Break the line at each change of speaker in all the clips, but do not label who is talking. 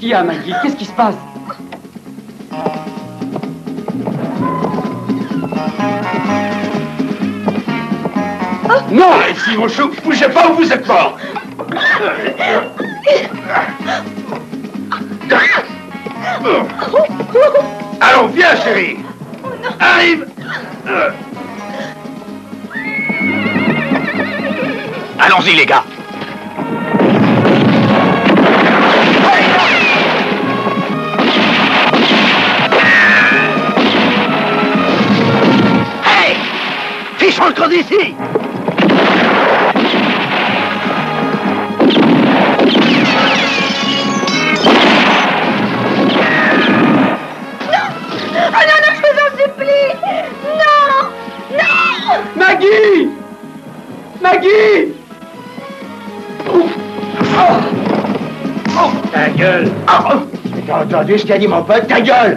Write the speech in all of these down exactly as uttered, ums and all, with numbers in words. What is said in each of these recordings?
qu'il y a, Maggie? Qu'est-ce qui se passe? Non!
Ici, mon chou, bougez pas ou vous êtes mort! Allons, viens, chérie! Arrive! Allons-y, les gars! Hey! Fichons le camp d'ici!
Maggie! Maggie! Oh. Oh. Oh.
Ta gueule!
Oh.
T'as entendu ce qu'a dit mon pote? Ta gueule!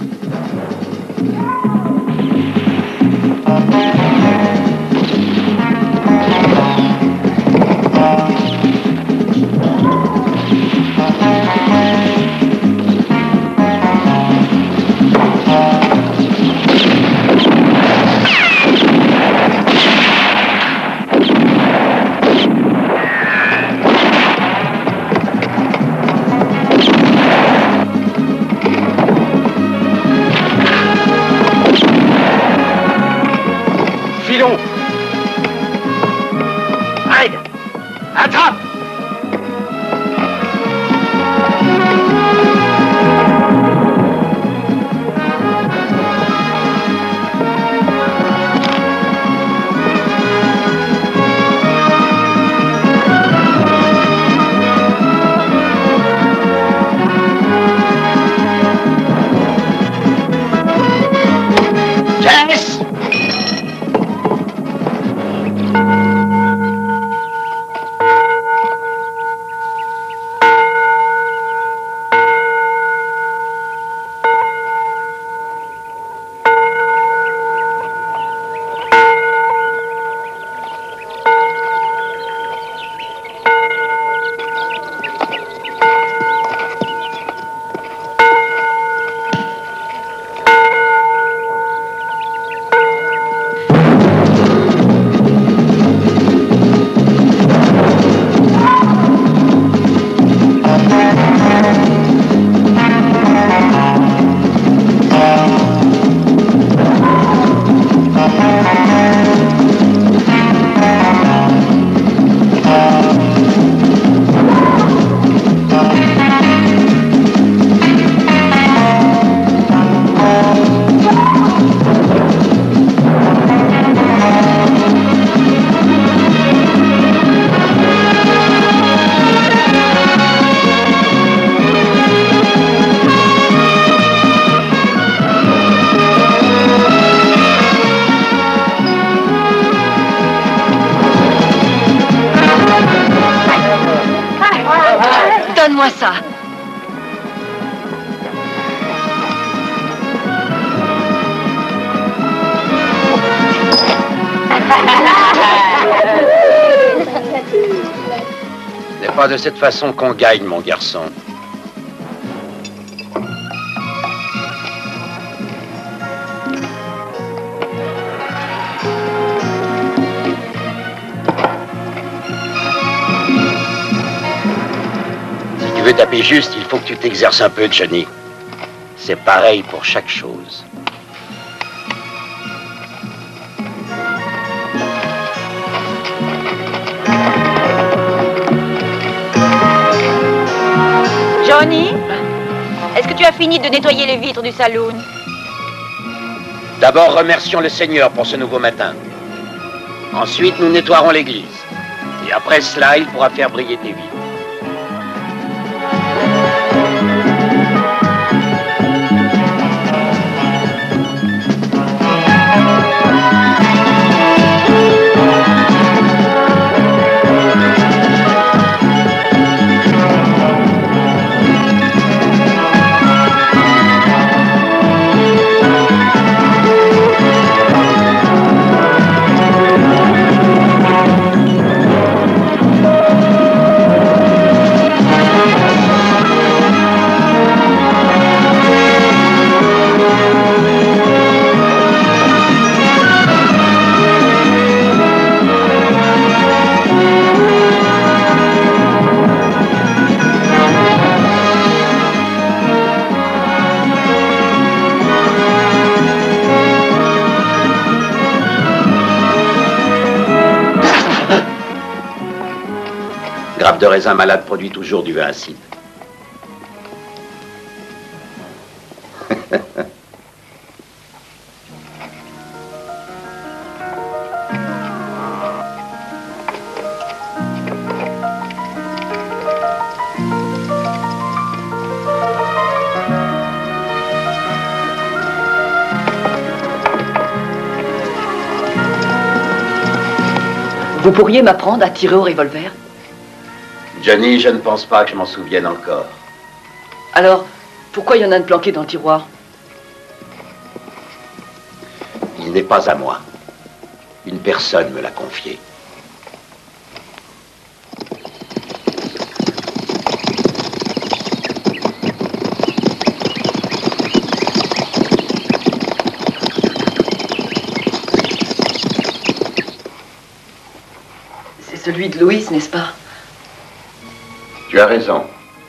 Donne-moi ça.
Ce n'est pas de cette façon qu'on gagne, mon garçon. Si tu veux taper juste, il faut que tu t'exerces un peu, Johnny. C'est pareil pour chaque chose.
Johnny, est-ce que tu as fini de nettoyer les vitres du saloon?
D'abord, remercions le Seigneur pour ce nouveau matin. Ensuite, nous nettoierons l'église. Et après cela, il pourra faire briller tes vitres. l'arbre de raisin malade produit toujours du vin acide.
Vous pourriez m'apprendre à tirer au revolver?
Johnny, je ne pense pas que je m'en souvienne encore.
Alors, pourquoi il y en a un planqué dans le tiroir?
Il n'est pas à moi. Une personne me l'a confié.
C'est celui de Louise, n'est-ce pas?
Tu as raison.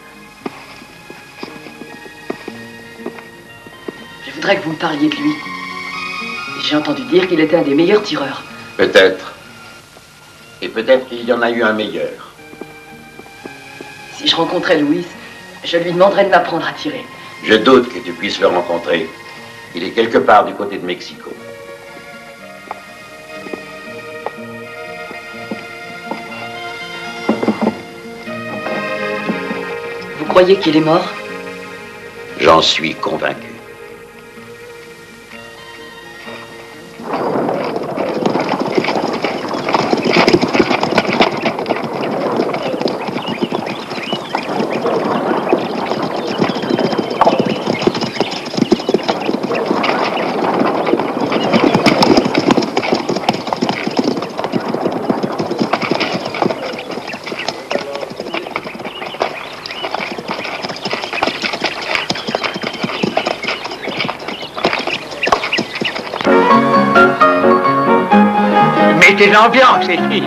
Je voudrais que vous me parliez de lui. J'ai entendu dire qu'il était un des meilleurs tireurs.
Peut-être. Et peut-être qu'il y en a eu un meilleur.
Si je rencontrais Louise, je lui demanderais de m'apprendre à tirer.
Je doute que tu puisses le rencontrer. Il est quelque part du côté de Mexico.
Vous croyez qu'il est mort?
J'en suis convaincu.
Mettez l'ambiance ici.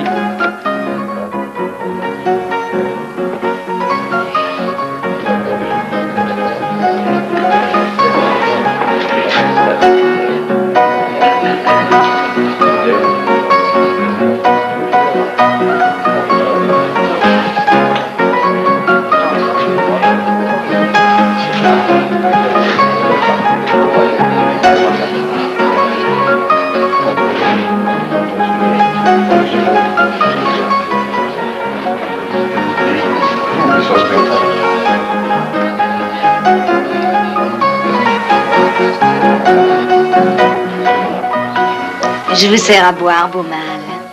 Je vous sers à boire, beau mal.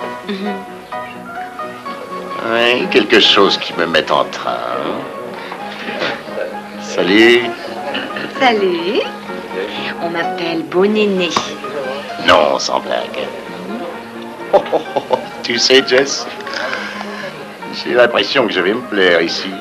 Oui, quelque chose qui me met en train. Salut.
Salut. On m'appelle Beau Néné.
Non, sans blague. Oh, oh, oh, tu sais, Jess, j'ai l'impression que je vais me plaire ici.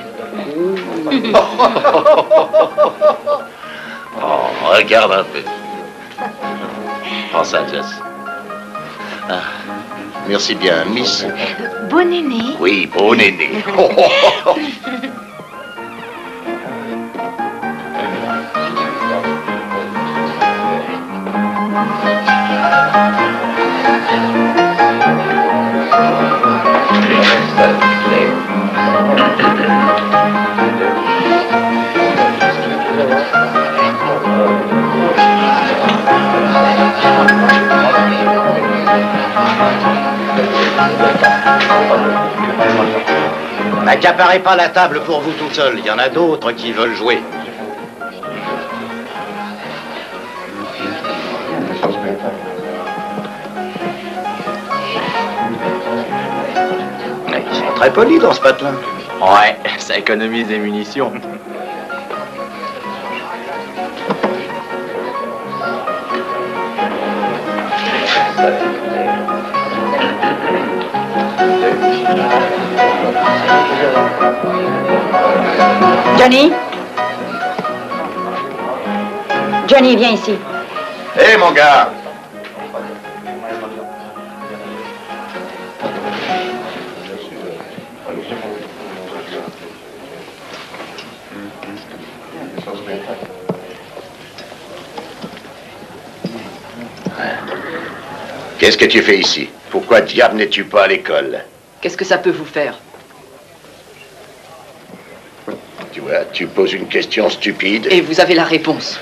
Oh, regarde un peu. Prends ça, Jess. Ah, merci bien, Miss.
Beau Néné.
Oui, beau Néné. Oh, oh, oh.
N'accaparez pas la table pour vous tout seul. Il y en a d'autres qui veulent jouer. Ils sont très polis dans ce patelin.
Ouais, ça économise des munitions.
Johnny? Johnny, viens ici.
Hé, hey, mon gars! Qu'est-ce que tu fais ici? Pourquoi diable n'es-tu pas à l'école?
Qu'est-ce que ça peut vous faire?
Quoi, tu poses une question stupide?
Et vous avez la réponse.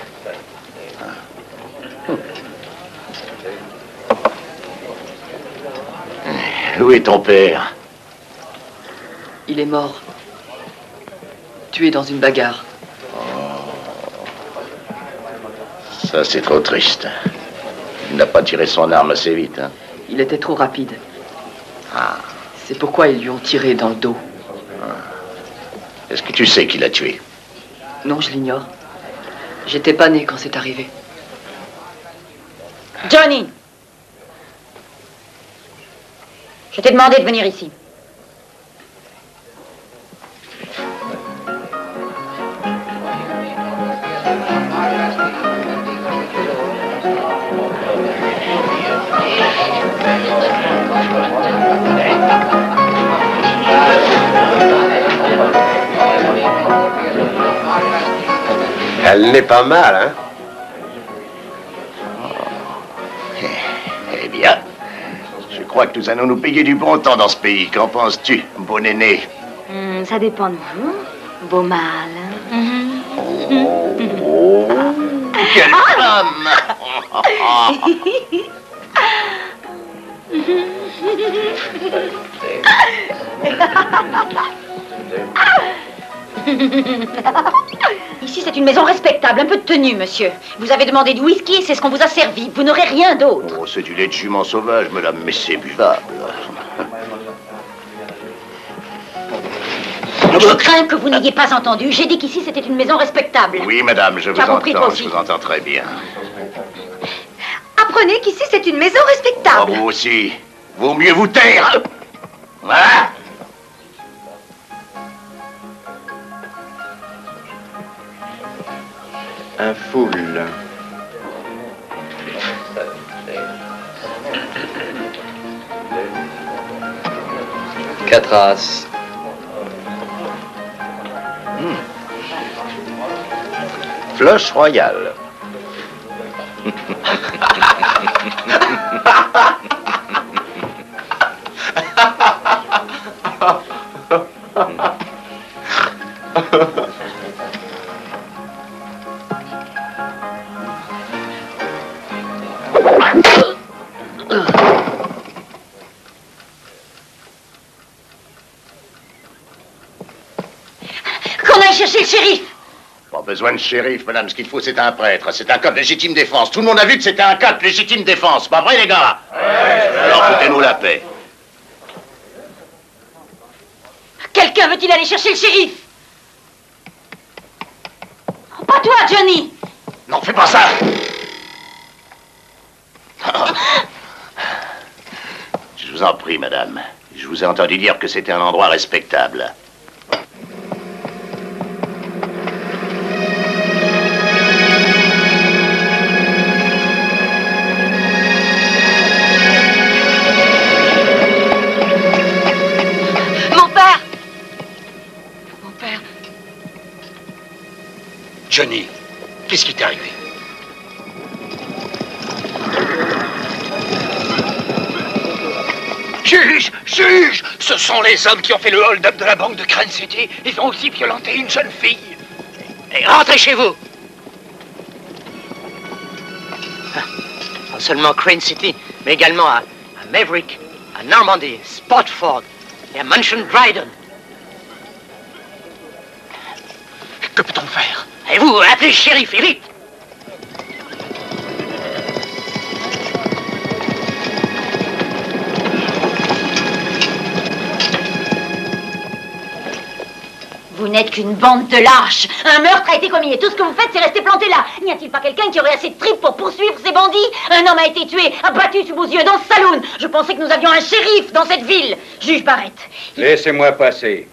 Où est ton père?
Il est mort. Tué dans une bagarre.
Ça, c'est trop triste. Il n'a pas tiré son arme assez vite, hein?
Il était trop rapide.
Ah.
C'est pourquoi ils lui ont tiré dans le dos.
Est-ce que tu sais qui l'a tué?
Non, je l'ignore. J'étais pas né quand c'est arrivé.
Johnny! Je t'ai demandé de venir ici.
Elle n'est pas mal, hein?
Eh bien, je crois que nous allons nous payer du bon temps dans ce pays. Qu'en penses-tu, bon aîné?
Hmm, ça dépend de vous, beau mâle. Mm-hmm.
Oh, oh, quelle femme!
Ici, c'est une maison respectable, un peu de tenue, monsieur. Vous avez demandé du whisky et c'est ce qu'on vous a servi. Vous n'aurez rien d'autre.
Oh, c'est du lait de jument sauvage, madame, mais c'est buvable.
Je crains que vous n'ayez pas entendu. J'ai dit qu'ici, c'était une maison respectable.
Oui, madame, je vous
compris, toi
entends,
aussi.
je vous entends très bien.
Apprenez qu'ici, c'est une maison
Oh,
respectable.
vous aussi. Vaut mieux vous taire. Voilà.
Un foule.
Quatre as.
Hmm. Flush royale.
Qu'on aille chercher le shérif.
Pas besoin de shérif, madame. Ce qu'il faut, c'est un prêtre. C'est un cas de légitime défense. Tout le monde a vu que c'était un cas de légitime défense. Pas vrai, les gars? Ouais. Alors, foutez-nous la paix.
Quelqu'un veut-il aller chercher le shérif? Pas toi, Johnny.
Non, fais pas ça. Je vous en prie, madame. Je vous ai entendu dire que c'était un endroit respectable.
Mon père. Mon père.
Johnny, qu'est-ce qui t'est arrivé? Juge! Juge! Ce sont les hommes qui ont fait le hold-up de la banque de Crane City. Ils ont aussi violenté une jeune fille. Et rentrez chez vous!
Non seulement Crane City, mais également à, à Maverick, à Normandy, Spotsford et à Mansion Dryden.
Que peut-on faire?
Et vous, appelez le shérif, et vite!
Vous n'êtes qu'une bande de lâches. Un meurtre a été commis et tout ce que vous faites, c'est rester planté là. N'y a-t-il pas quelqu'un qui aurait assez de tripes pour poursuivre ces bandits? Un homme a été tué, abattu sous vos yeux dans ce saloon. Je pensais que nous avions un shérif dans cette ville. Juge Barrett.
Laissez-moi passer.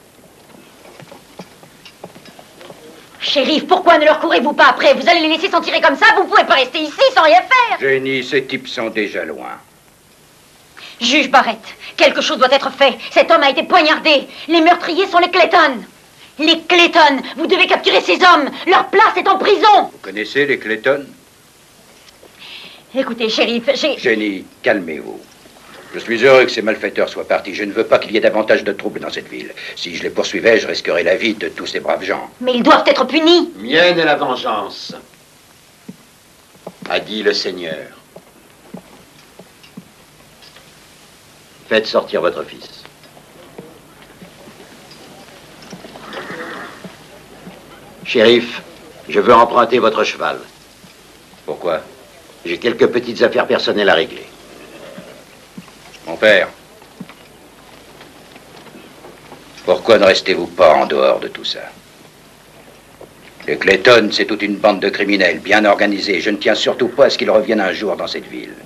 Shérif, pourquoi ne leur courez-vous pas après? Vous allez les laisser s'en tirer comme ça? Vous ne pouvez pas rester ici sans rien faire.
Jenny, ces types sont déjà loin.
Juge Barrett, quelque chose doit être fait. Cet homme a été poignardé. Les meurtriers sont les Clayton. Les Clayton, vous devez capturer ces hommes. Leur place est en prison.
Vous connaissez les Clayton?
Écoutez, shérif, j'ai...
Jenny, calmez-vous. Je suis heureux que ces malfaiteurs soient partis. Je ne veux pas qu'il y ait davantage de troubles dans cette ville. Si je les poursuivais, je risquerais la vie de tous ces braves gens.
Mais ils doivent être punis.
Mienne est la vengeance, a dit le Seigneur. Faites sortir votre fils. Shérif, je veux emprunter votre cheval.
Pourquoi?
J'ai quelques petites affaires personnelles à régler.
Mon père, pourquoi ne restez-vous pas en dehors de tout ça? Les Clayton, c'est toute une bande de criminels bien organisés. Je ne tiens surtout pas à ce qu'ils reviennent un jour dans cette ville.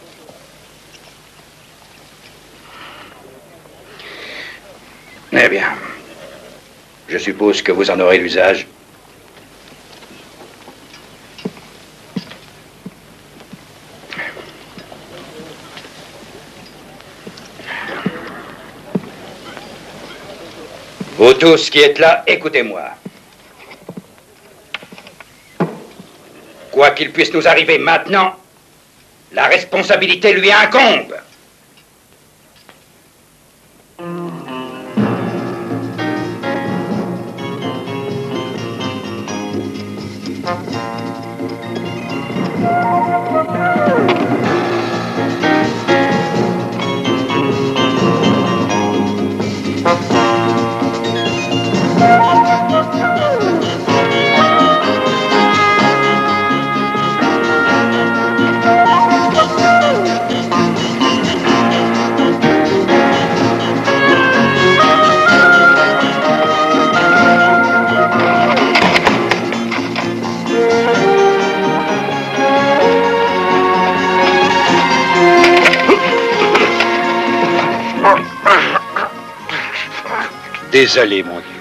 Eh bien, je suppose que vous en aurez l'usage. Vous tous qui êtes là, écoutez-moi. Quoi qu'il puisse nous arriver maintenant, la responsabilité lui incombe. Désolé, mon Dieu.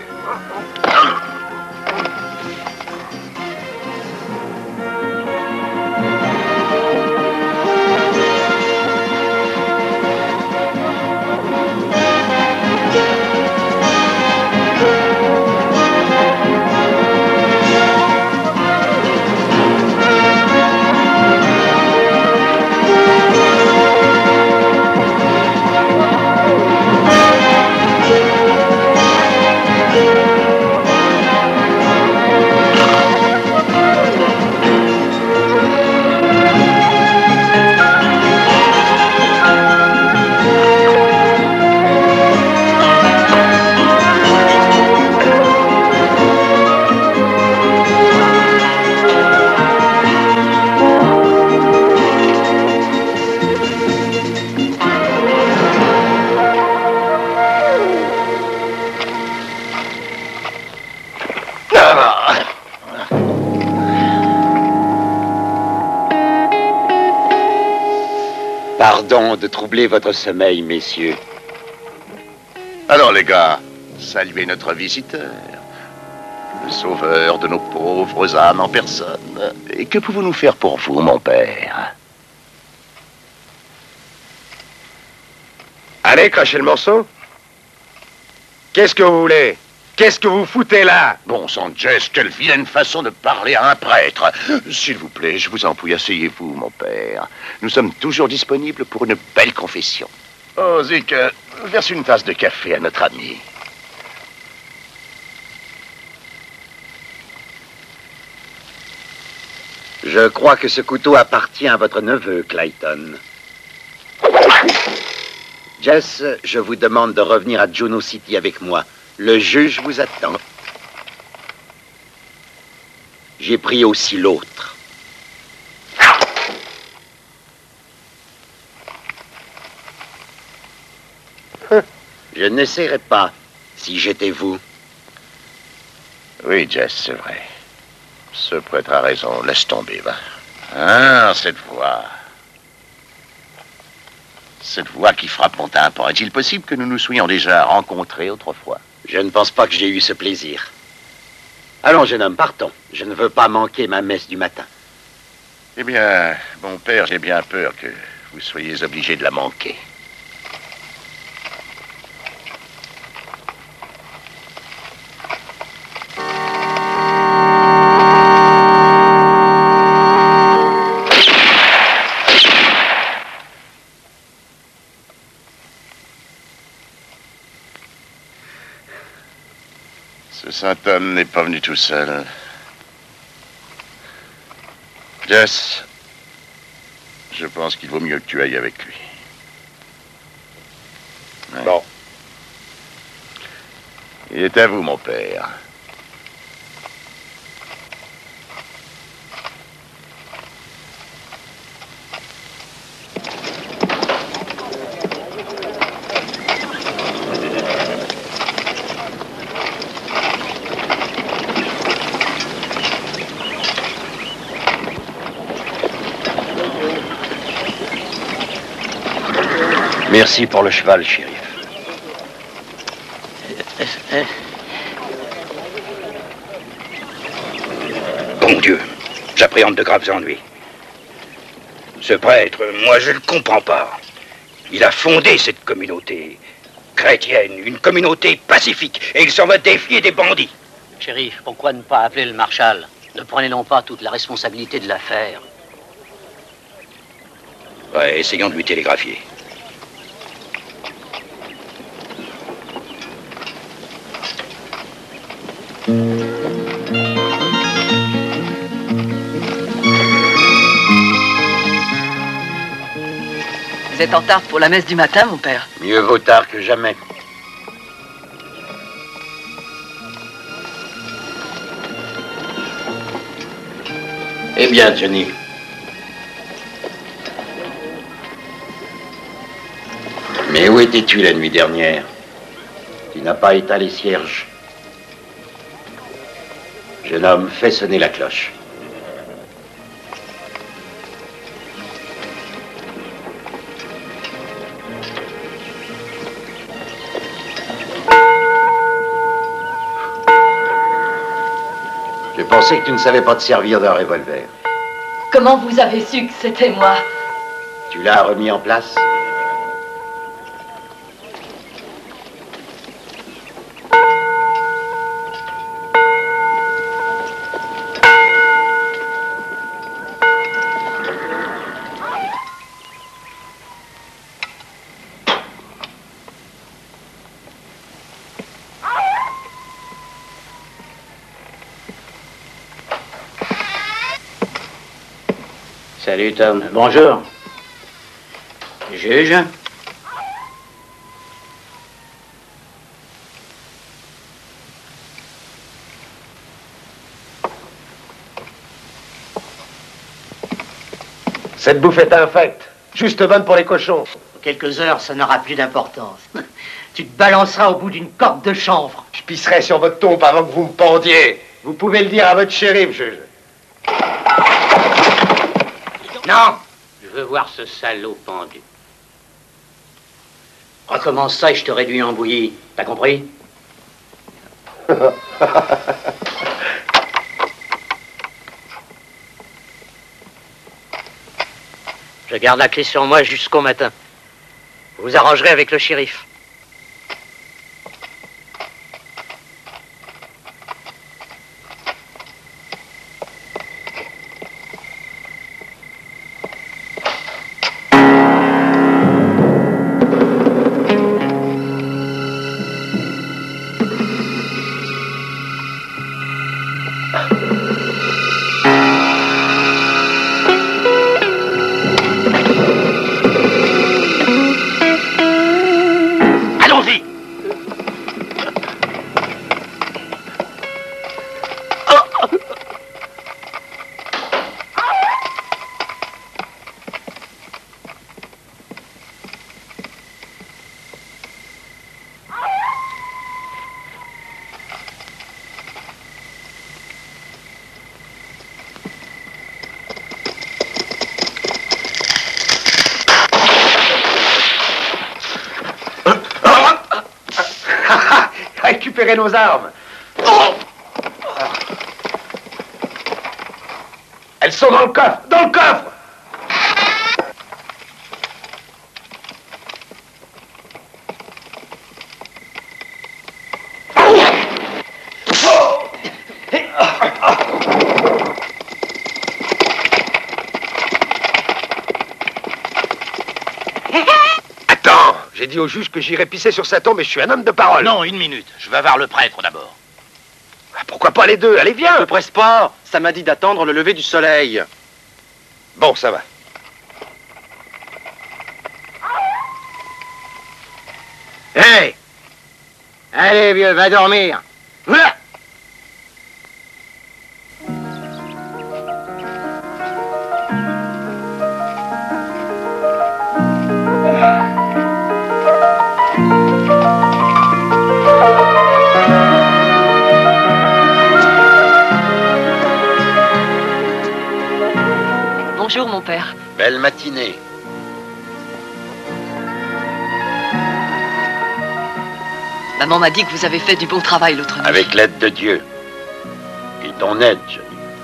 Pardon de troubler votre sommeil, messieurs.
Alors, les gars, saluez notre visiteur, le sauveur de nos pauvres âmes en personne. Et que pouvons-nous faire pour vous, mon père?
Allez, crachez le morceau. Qu'est-ce que vous voulez? Qu'est-ce que vous foutez là?
Bon sang, Jess, quelle vilaine façon de parler à un prêtre. S'il vous plaît, je vous en prie, asseyez-vous, mon père. Nous sommes toujours disponibles pour une belle confession. Oh, Zik, euh, verse une tasse de café à notre ami.
Je crois que ce couteau appartient à votre neveu, Clayton. Jess, je vous demande de revenir à Juno City avec moi. Le juge vous attend. J'ai pris aussi l'autre. Je n'essaierai pas, si j'étais vous.
Oui, Jess, c'est vrai. Ce prêtre a raison. Laisse tomber, va. Ah, cette voix. Cette voix qui frappe mon tympan. Est-il possible que nous nous soyons déjà rencontrés autrefois?
Je ne pense pas que j'ai eu ce plaisir. Allons, jeune homme, partons. Je ne veux pas manquer ma messe du matin.
Eh bien, mon père, j'ai bien peur que vous soyez obligé de la manquer. Cet homme n'est pas venu tout seul. Jess, je pense qu'il vaut mieux que tu ailles avec lui. Ouais.
Bon.
Il est à vous, mon père.
Merci pour le cheval, shérif.
Bon Dieu, j'appréhende de graves ennuis. Ce prêtre, moi je ne le comprends pas. Il a fondé cette communauté chrétienne, une communauté pacifique, et il s'en va défier des bandits.
Shérif, pourquoi ne pas appeler le marshal? Ne prenez-nous pas toute la responsabilité de l'affaire?
Ouais, essayons de lui télégraphier.
Vous êtes en retard pour la messe du matin, mon père?
Mieux vaut tard que jamais. Eh bien, Johnny. Mais où étais-tu la nuit dernière? Tu n'as pas éteint les cierges. Jeune homme, fais sonner la cloche. Je pensais que tu ne savais pas te servir d'un revolver.
Comment vous avez su que c'était moi?
Tu l'as remis en place? Salut Tom. Bonjour. Juge.
Cette bouffe est infecte. Juste bonne pour les cochons.
Dans quelques heures, ça n'aura plus d'importance. Tu te balanceras au bout d'une corde de chanvre.
Je pisserai sur votre tombe avant que vous me pendiez. Vous pouvez le dire à votre shérif, juge.
Non! Je veux voir ce salaud pendu. Recommence ça et je te réduis en bouillie. T'as compris? Je garde la clé sur moi jusqu'au matin. Vous vous arrangerez avec le shérif.
Récupérez nos armes. Elles sont dans le coffre. Dans le coffre. J'ai dit au juge que j'irais pisser sur sa tombe et je suis un homme de parole.
Non, une minute. Je vais voir le prêtre d'abord.
pas les deux. Allez, viens.
Ne presse pas. Ça m'a dit d'attendre le lever du soleil.
Bon, ça va.
Hey! Allez, vieux, va dormir. Voilà.
Bonjour, mon père.
Belle matinée.
Maman m'a dit que vous avez fait du bon travail l'autre nuit.
Avec l'aide de Dieu. Et ton aide, Johnny.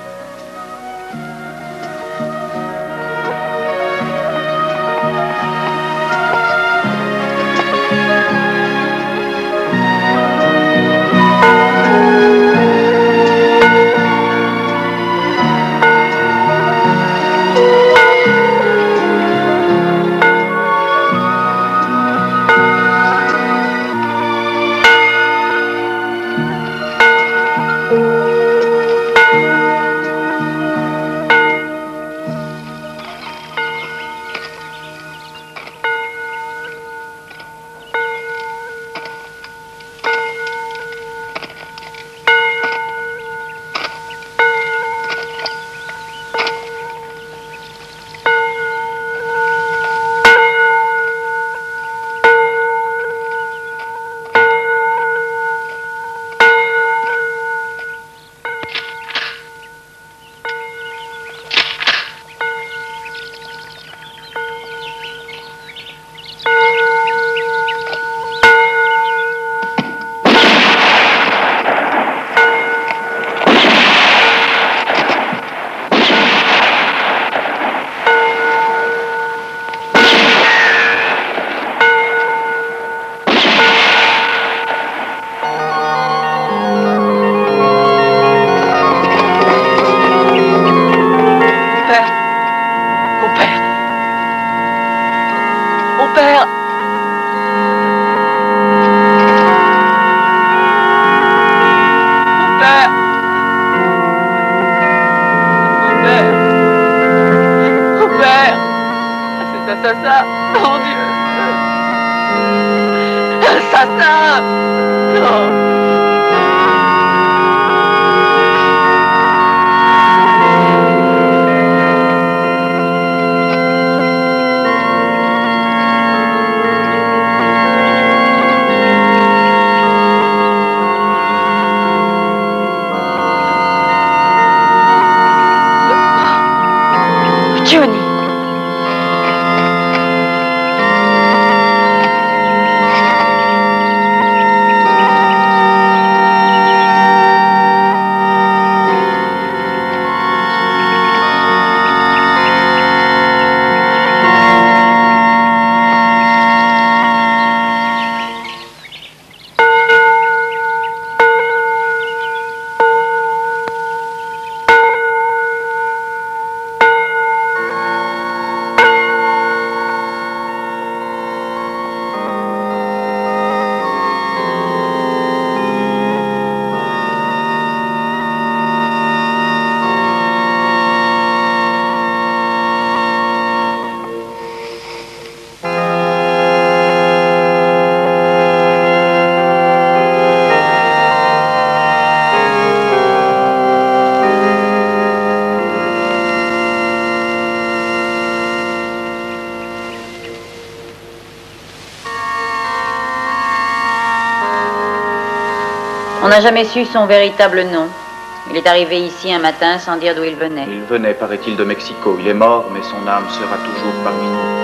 On n'a jamais su son véritable nom. Il est arrivé ici un matin sans dire d'où il venait.
Il venait, paraît-il, de Mexico. Il est mort, mais son âme sera toujours parmi nous.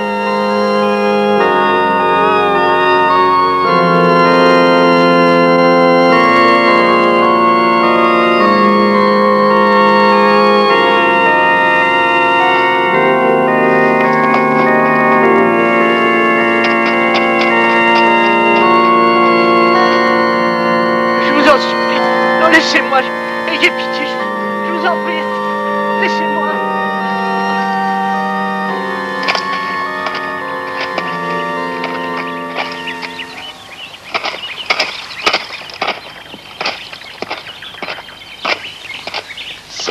Laissez-moi, ayez pitié, je vous en prie, laissez-moi.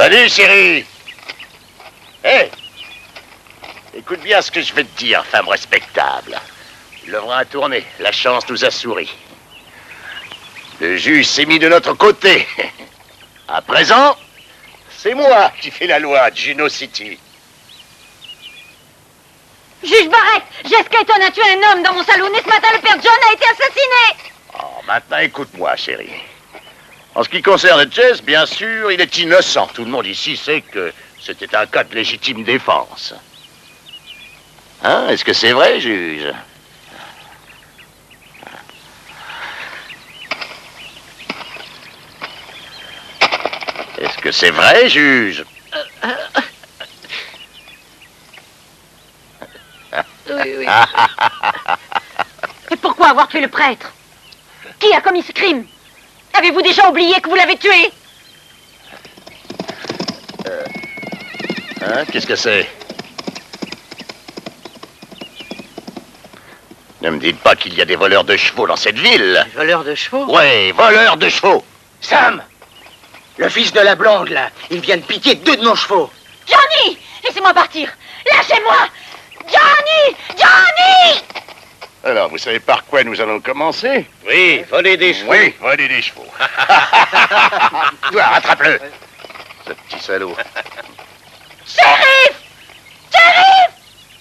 Salut, chérie. Hé hey. Écoute bien ce que je vais te dire, femme respectable. L'œuvre a tourné, la chance nous a souri. Le juge s'est mis de notre côté. À présent, c'est moi qui fais la loi de Juno City.
Juge Barrett, Jess Clayton a tué un homme dans mon salon et ce matin, le père John a été assassiné.
Oh, maintenant, écoute-moi, chérie. En ce qui concerne Jess, bien sûr, il est innocent. Tout le monde ici sait que c'était un cas de légitime défense. Hein? Est-ce que c'est vrai, juge? Est-ce que c'est vrai, juge?
Oui, oui. Et pourquoi avoir tué le prêtre? Qui a commis ce crime? Avez-vous déjà oublié que vous l'avez tué?
Euh... Hein? Qu'est-ce que c'est? Ne me dites pas qu'il y a des voleurs de chevaux dans cette ville.
Des voleurs de chevaux?
Ouais, voleurs de chevaux.
Sam! Le fils de la blonde, là, il vient de piquer deux de nos chevaux.
Johnny! Laissez-moi partir! Lâchez-moi! Johnny! Johnny!
Alors, vous savez par quoi nous allons commencer?
Oui, voler des chevaux.
Oui, voler des chevaux. Toi, rattrape-le. Ce petit salaud.
Shérif! Shérif!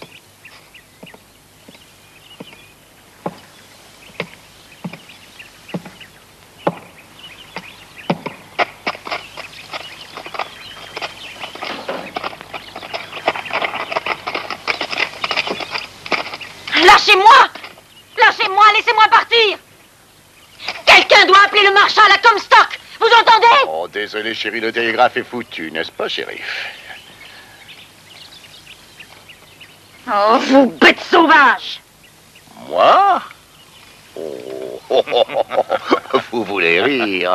Lâchez-moi! Lâchez-moi, laissez-moi partir! Quelqu'un doit appeler le marshal à Comstock! Vous entendez?
Oh, désolé, chérie, le télégraphe est foutu, n'est-ce pas, shérif?
Oh, vous bêtes sauvages!
Moi? Oh, oh, oh, oh, oh. Vous voulez rire?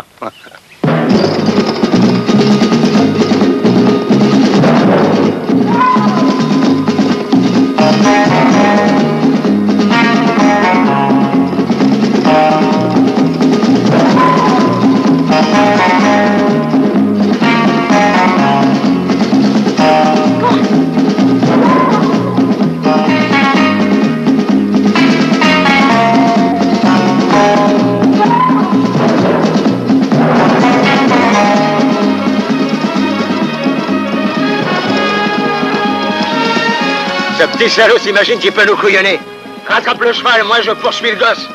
Ce petit salaud s'imagine qu'il peut nous couillonner. Rattrape le cheval, moi je poursuis le gosse.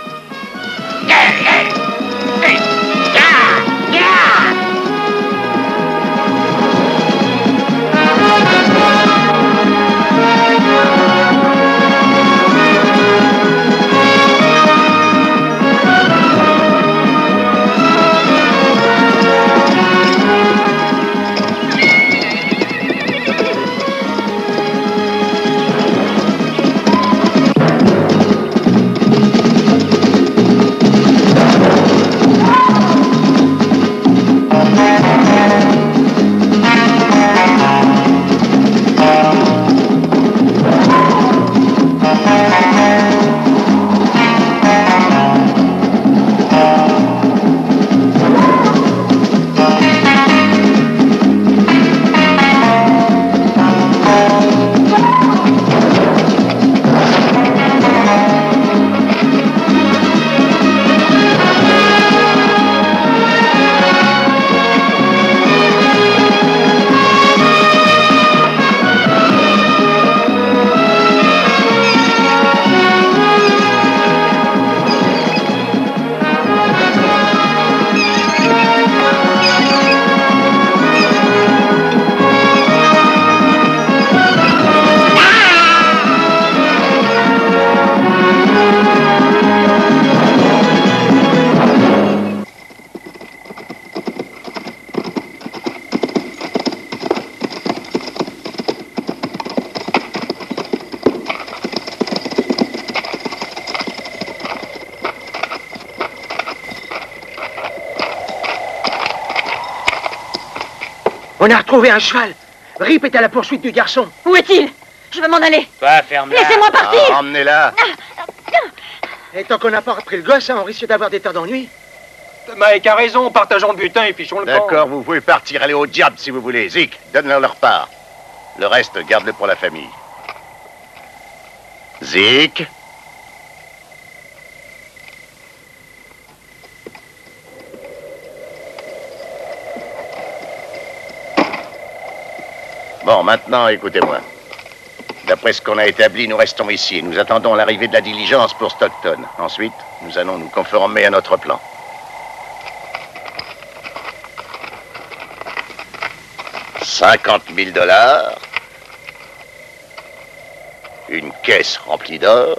On a retrouvé un cheval. Rip est à la poursuite du garçon.
Où est-il? Je vais m'en aller.
Toi, ferme-la.
Laissez-moi partir.
Ah, emmenez-la.
Et tant qu'on n'a pas repris le gosse, hein, on risque d'avoir des temps d'ennui.
Mike a raison, partageons le butin et fichons le camp.
D'accord, vous pouvez partir, aller au diable si vous voulez. Zik, donne-leur leur part. Le reste, garde-le pour la famille. Zik. Bon, maintenant, écoutez-moi. D'après ce qu'on a établi, nous restons ici et nous attendons l'arrivée de la diligence pour Stockton. Ensuite, nous allons nous conformer à notre plan. cinquante mille dollars. Une caisse remplie d'or.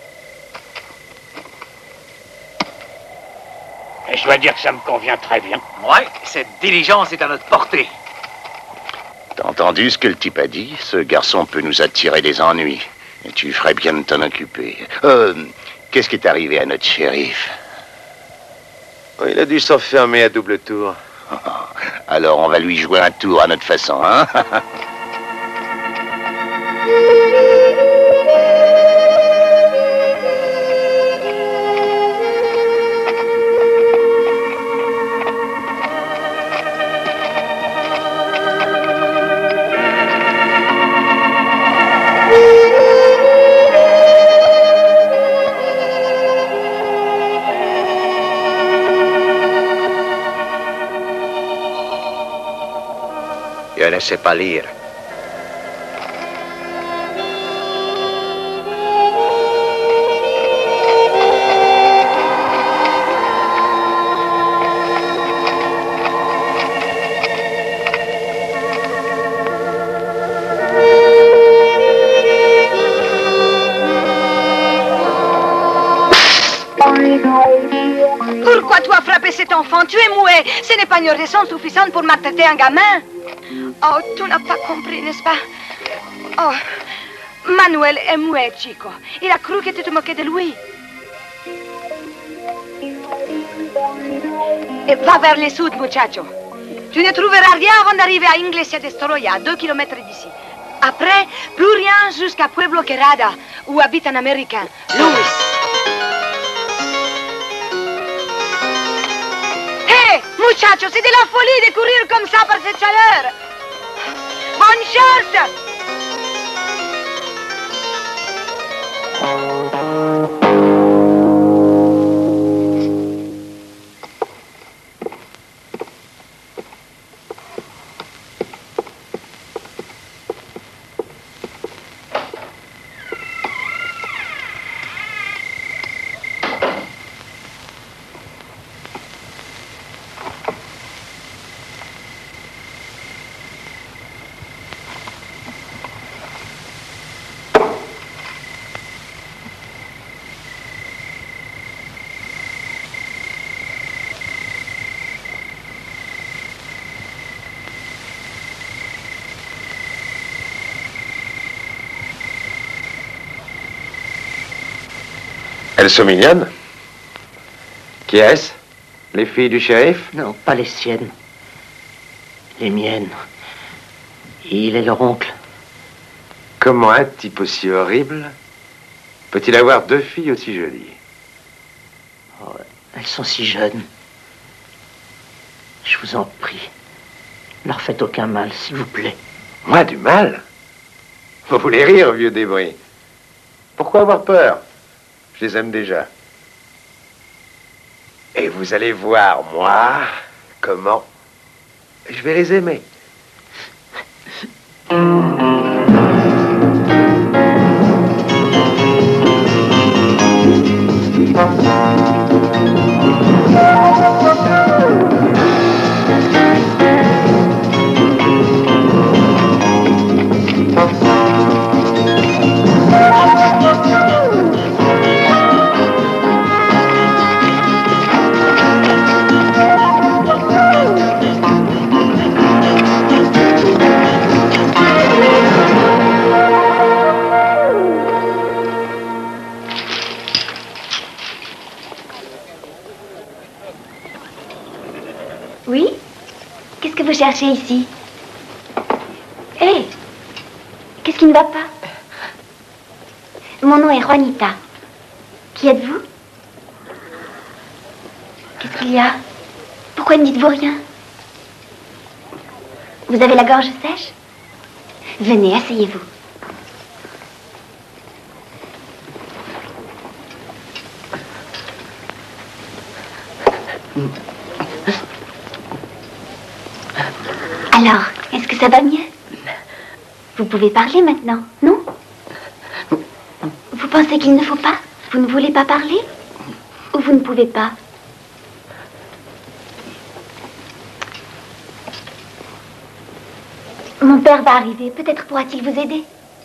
Et je dois dire que ça me convient très bien.
Ouais, cette diligence est à notre portée.
T'as entendu ce que le type a dit? Ce garçon peut nous attirer des ennuis. Et tu ferais bien de t'en occuper. Euh, qu'est-ce qui est arrivé à notre shérif?
Oh, il a dû s'enfermer à double tour.
Alors on va lui jouer un tour à notre façon, hein?
Je ne sais pas lire.
Pourquoi tu as frappé cet enfant? Tu es muet. Ce n'est pas une raison suffisante pour maltraiter un gamin. Oh, tu n'as pas compris, n'est-ce pas? Oh, Manuel est muet, Chico. Il a cru que tu te moquais de lui. Et va vers le sud, muchacho. Tu ne trouveras rien avant d'arriver à Iglesia de Storoya, à deux kilomètres d'ici. Après, plus rien jusqu'à Pueblo Querada, où habite un Américain, Louis. Hé, muchacho, c'est de la folie de courir comme ça par cette chaleur. Bonne chance!
Elles sont mignonnes. Qui est-ce? Les filles du shérif?
Non, pas les siennes. Les miennes. Il est leur oncle.
Comment un type aussi horrible peut-il avoir deux filles aussi jolies?
Oh, elles sont si jeunes. Je vous en prie. Ne leur faites aucun mal, s'il vous plaît.
Moi, du mal? Vous voulez rire, vieux débris? Pourquoi avoir peur? Je les aime déjà. Et vous allez voir, moi, comment je vais les aimer.
Oui? Qu'est-ce que vous cherchez ici? Hé! Hey, qu'est-ce qui ne va pas? Mon nom est Juanita. Qui êtes-vous? Qu'est-ce qu'il y a? Pourquoi ne dites-vous rien? Vous avez la gorge sèche? Venez, asseyez-vous. Alors, est-ce que ça va mieux? Vous pouvez parler maintenant, non? Vous pensez qu'il ne faut pas? Vous ne voulez pas parler? Ou vous ne pouvez pas? Mon père va arriver. Peut-être pourra-t-il vous aider.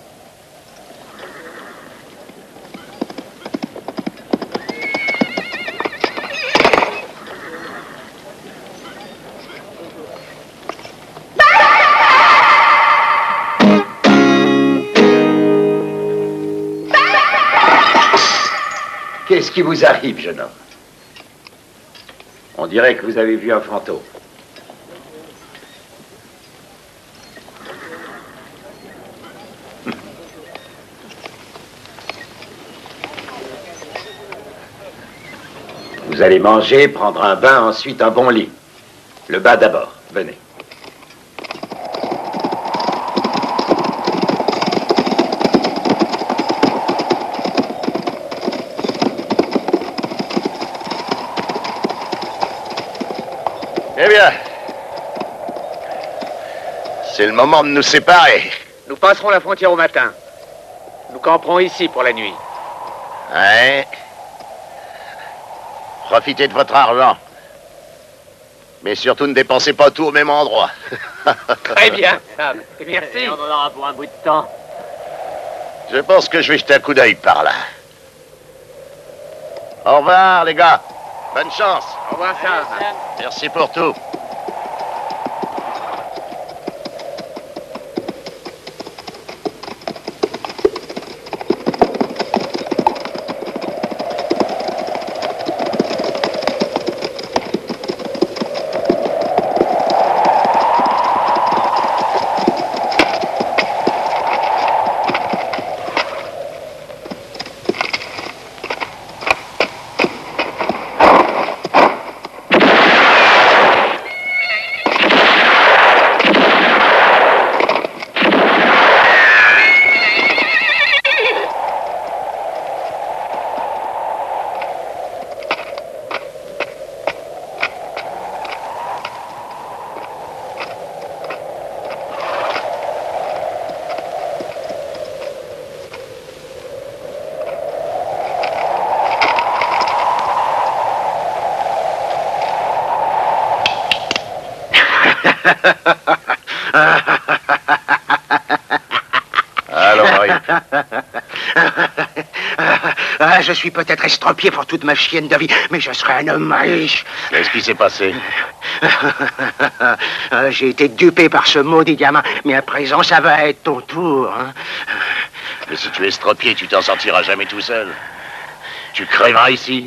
Qu'est-ce qui vous arrive, jeune homme? On dirait que vous avez vu un fantôme. Vous allez manger, prendre un bain, ensuite un bon lit. Le bas d'abord. Venez.
Eh bien, c'est le moment de nous séparer.
Nous passerons la frontière au matin. Nous camperons ici pour la nuit.
Ouais. Profitez de votre argent. Mais surtout ne dépensez pas tout au même endroit.
Très bien, Sam. Merci.
Et on en aura pour un bout de temps.
Je pense que je vais jeter un coup d'œil par là. Au revoir, les gars. Bonne chance.
Au revoir, Sam.
Merci pour tout. Alors, Marie.
Ah, je suis peut-être estropié pour toute ma chienne de vie, mais je serai un homme riche.
Qu'est-ce qui s'est passé?
J'ai été dupé par ce maudit gamin, mais à présent, ça va être ton tour. Hein.
Mais si tu es estropié, tu t'en sortiras jamais tout seul. Tu crèveras ici.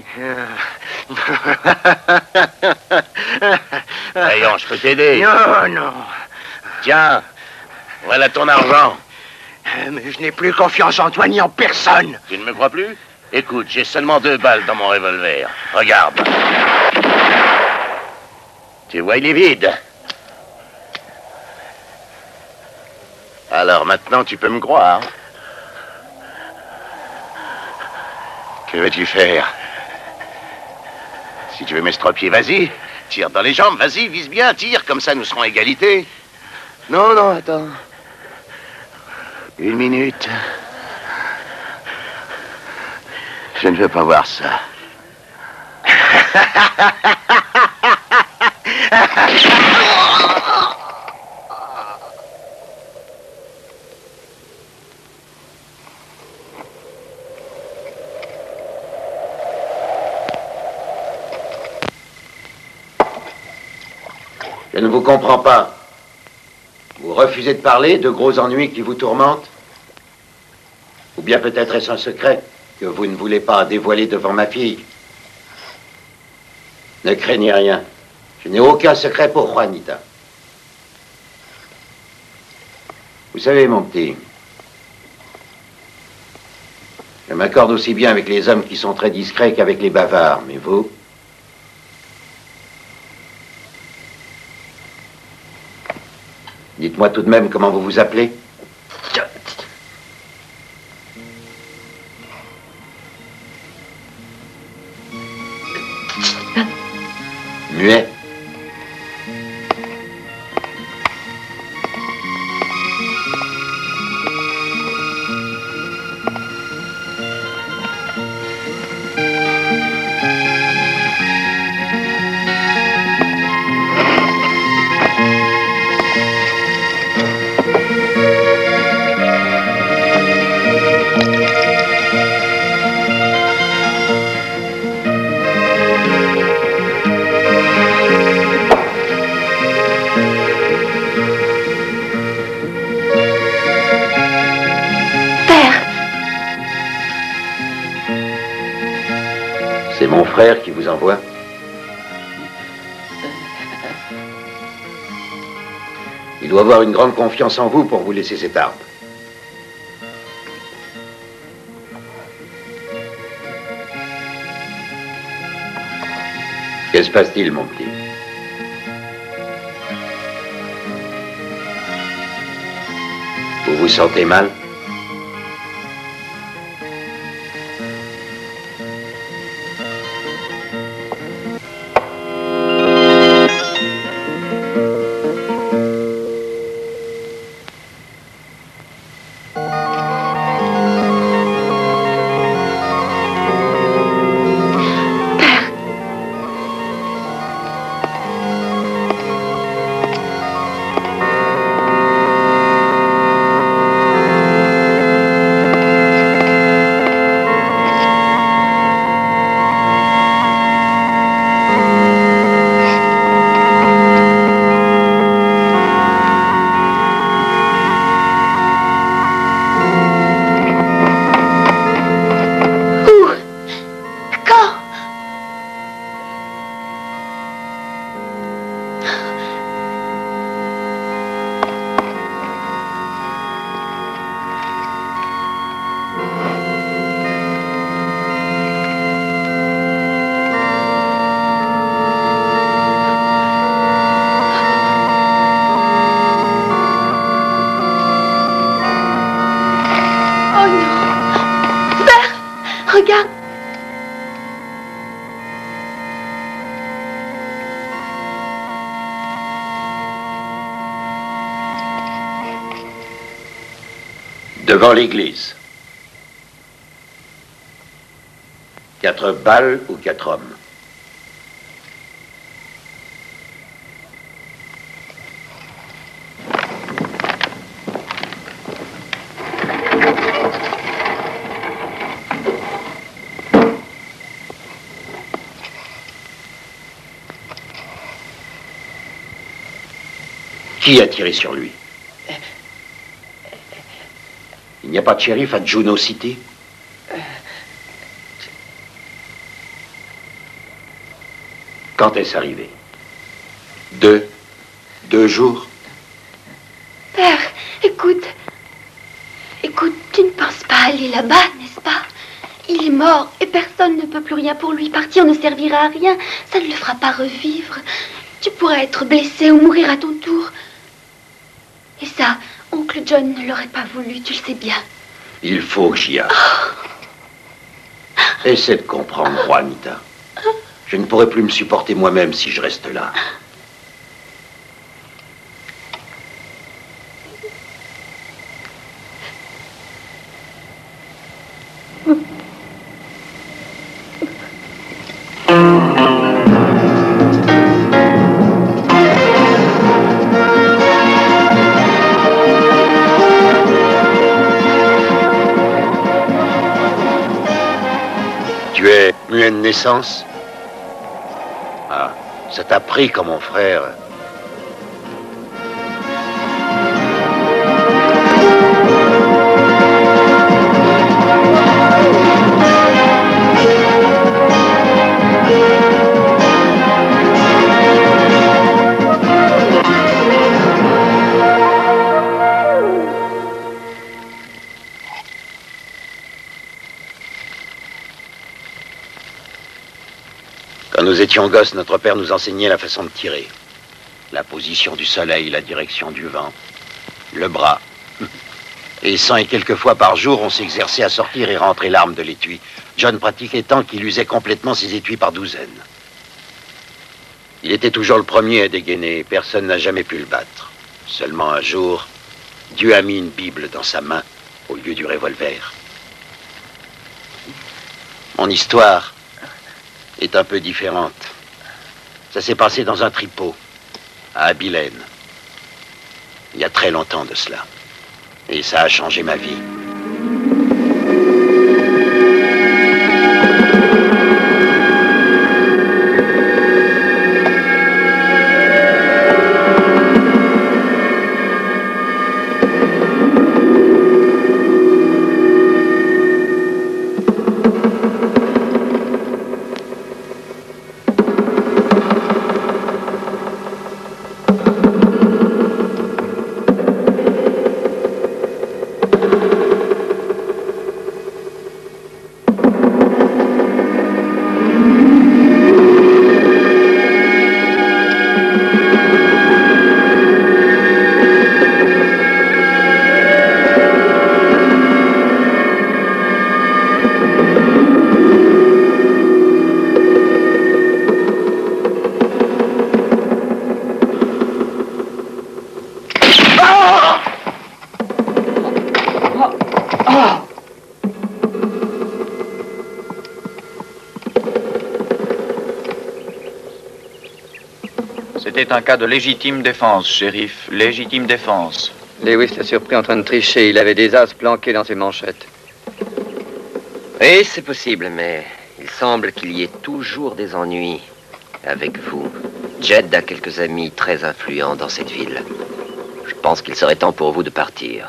Voyons, je peux t'aider.
Non, non.
Tiens, voilà ton argent.
Mais je n'ai plus confiance en toi ni en personne.
Tu ne me crois plus? Écoute, j'ai seulement deux balles dans mon revolver. Regarde. Tu vois, il est vide. Alors maintenant, tu peux me croire. Que vas-tu faire? Si tu veux m'estropier, vas-y. Tire dans les jambes, vas-y, vise bien, tire, comme ça nous serons à égalité. Non, non, attends. Une minute. Je ne veux pas voir ça.
Je ne vous comprends pas. Vous refusez de parler de gros ennuis qui vous tourmentent? Ou bien peut-être est-ce un secret que vous ne voulez pas dévoiler devant ma fille? Ne craignez rien. Je n'ai aucun secret pour Juanita. Vous savez, mon petit, je m'accorde aussi bien avec les hommes qui sont très discrets qu'avec les bavards, mais vous, Dites-moi tout de même comment vous vous appelez. Muet. C'est mon frère qui vous envoie. Il doit avoir une grande confiance en vous pour vous laisser cette arme. Que se passe-t-il, mon petit? Vous vous sentez mal?
Regarde.
Devant l'église. Quatre balles ou quatre hommes? Qui a tiré sur lui? Il n'y a pas de shérif à Juno City? Quand est-ce arrivé? Deux? Deux jours?
Père, écoute. Écoute, tu ne penses pas aller là-bas, n'est-ce pas? Il est mort et personne ne peut plus rien pour lui. Partir ne servira à rien. Ça ne le fera pas revivre. Tu pourras être blessé ou mourir à ton tour. Et ça, oncle John ne l'aurait pas voulu, tu le sais bien.
Il faut que j'y aille. Oh. Essaie de comprendre, Juanita. Je ne pourrai plus me supporter moi-même si je reste là. Tu es muet de naissance? Ah, ça t'a pris comme mon frère. Quand nous étions gosses, notre père nous enseignait la façon de tirer. La position du soleil, la direction du vent. Le bras. Et cent et quelques fois par jour, on s'exerçait à sortir et rentrer l'arme de l'étui. John pratiquait tant qu'il usait complètement ses étuis par douzaines. Il était toujours le premier à dégainer, personne n'a jamais pu le battre. Seulement un jour, Dieu a mis une Bible dans sa main au lieu du revolver. Mon histoire est un peu différente. Ça s'est passé dans un tripot, à Abilène. Il y a très longtemps de cela. Et ça a changé ma vie.
C'était un cas de légitime défense, shérif. Légitime défense.
Lewis l'a surpris en train de tricher. Il avait des as planqués dans ses manchettes.
Oui, c'est possible, mais il semble qu'il y ait toujours des ennuis avec vous. Jed a quelques amis très influents dans cette ville. Je pense qu'il serait temps pour vous de partir.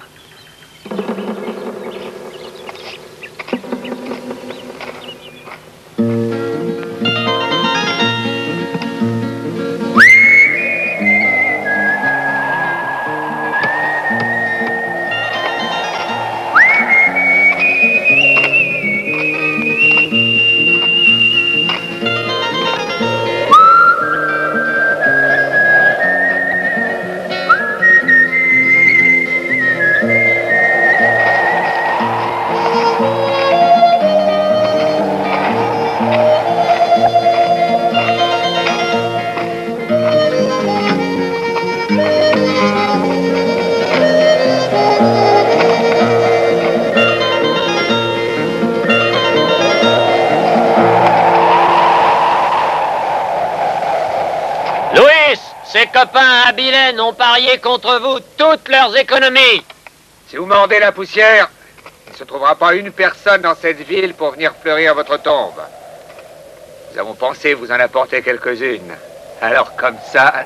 Ses copains à Abilène ont parié contre vous toutes leurs économies.
Si vous mordez la poussière, il ne se trouvera pas une personne dans cette ville pour venir fleurir votre tombe. Nous avons pensé vous en apporter quelques-unes. Alors comme ça...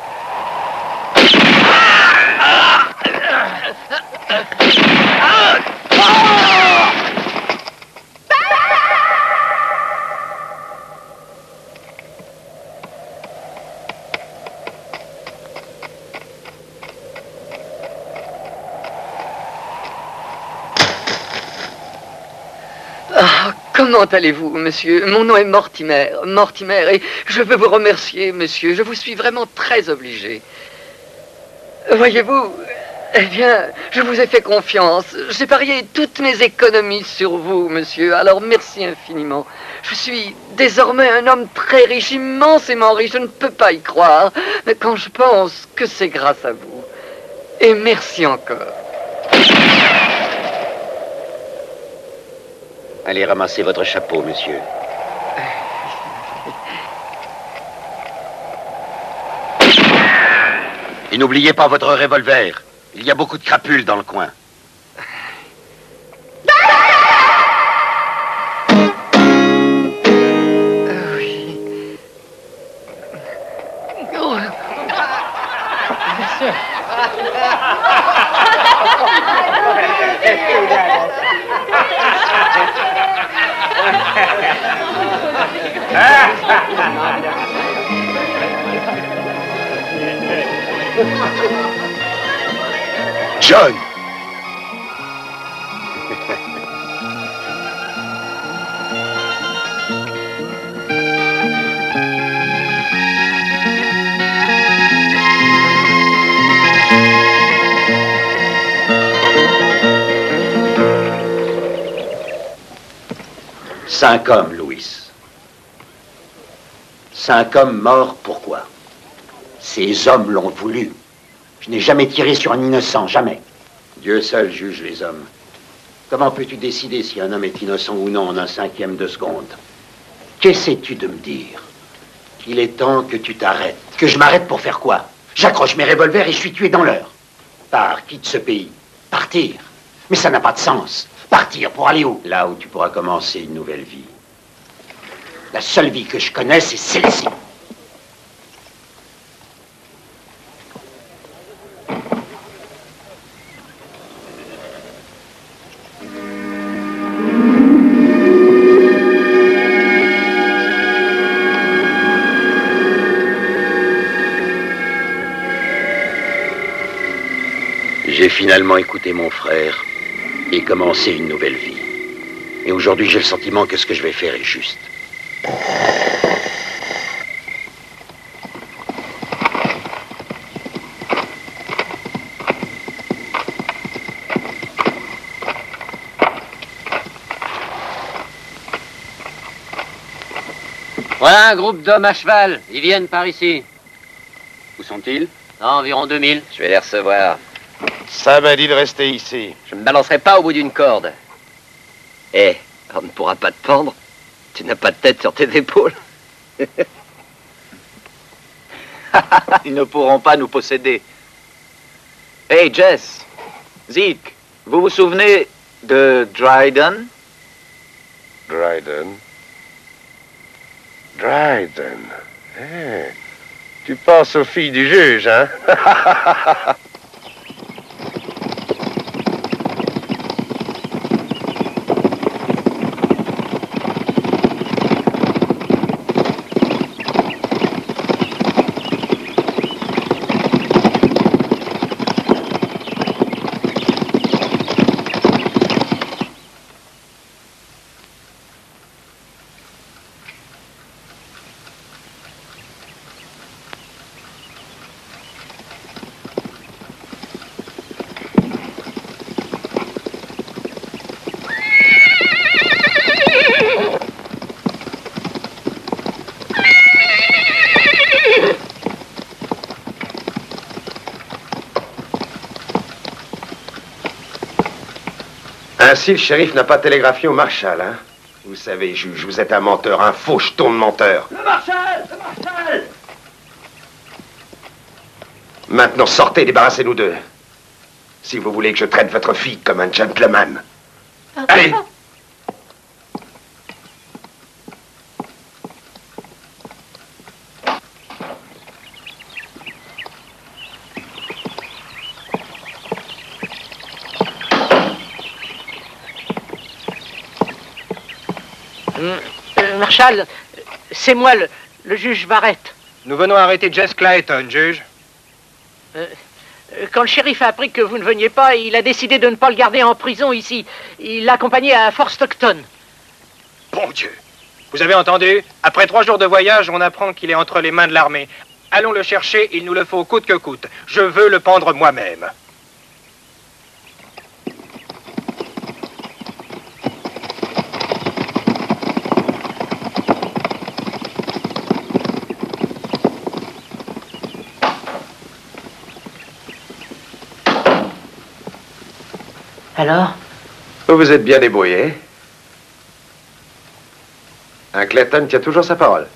Comment allez-vous, monsieur? Mon nom est Mortimer, Mortimer, et je veux vous remercier, monsieur. Je vous suis vraiment très obligé. Voyez-vous, eh bien, je vous ai fait confiance. J'ai parié toutes mes économies sur vous, monsieur, alors merci infiniment. Je suis désormais un homme très riche, immensément riche, je ne peux pas y croire, mais quand je pense que c'est grâce à vous. Et merci encore.
Allez ramasser votre chapeau, monsieur. Et n'oubliez pas votre revolver. Il y a beaucoup de crapules dans le coin.
Oui. Oh. Monsieur.
John!
Cinq hommes, Louis. Cinq hommes morts, pourquoi? Ces hommes l'ont voulu. Je n'ai jamais tiré sur un innocent, jamais. Dieu seul juge les hommes. Comment peux-tu décider si un homme est innocent ou non en un cinquième de seconde? Qu'essaies-tu de me dire? Il est temps que tu t'arrêtes. Que je m'arrête pour faire quoi? J'accroche mes revolvers et je suis tué dans l'heure. Pars, quitte ce pays. Partir. Mais ça n'a pas de sens. Partir pour aller où? Là où tu pourras commencer une nouvelle vie. La seule vie que je connais, c'est celle-ci. J'ai finalement écouté mon frère et commencé une nouvelle vie. Et aujourd'hui, j'ai le sentiment que ce que je vais faire est juste.
Voilà un groupe d'hommes à cheval. Ils viennent par ici.
Où sont-ils?
Ah, environ deux mille.
Je vais les recevoir.
Ça m'a dit de rester ici.
Je ne me balancerai pas au bout d'une corde. Eh, on ne pourra pas te pendre. Tu n'as pas de tête sur tes épaules.
Ils ne pourront pas nous posséder. Hey, Jess, Zeke, vous vous souvenez de Dryden?
Dryden. Dryden. Eh, tu penses aux filles du juge, hein? Ainsi, le shérif n'a pas télégraphié au marshal, hein? Vous savez, juge, vous êtes un menteur, un faux jeton de menteur.
Le marshal! Le marshal!
Maintenant, sortez, débarrassez-nous d'eux. Si vous voulez que je traite votre fille comme un gentleman.
Ah,
Allez!
papa.
Euh, Marshal, c'est moi, le, le juge Barrett.
Nous venons arrêter Jess Clayton, juge.
Euh, euh, quand le shérif a appris que vous ne veniez pas, il a décidé de ne pas le garder en prison ici. Il l'a accompagné à Fort Stockton.
Bon Dieu! Vous avez entendu? Après trois jours de voyage, on apprend qu'il est entre les mains de l'armée. Allons le chercher, il nous le faut coûte que coûte. Je veux le pendre moi-même.
Alors?
Vous vous êtes bien débrouillé. Un Clayton tient toujours sa parole.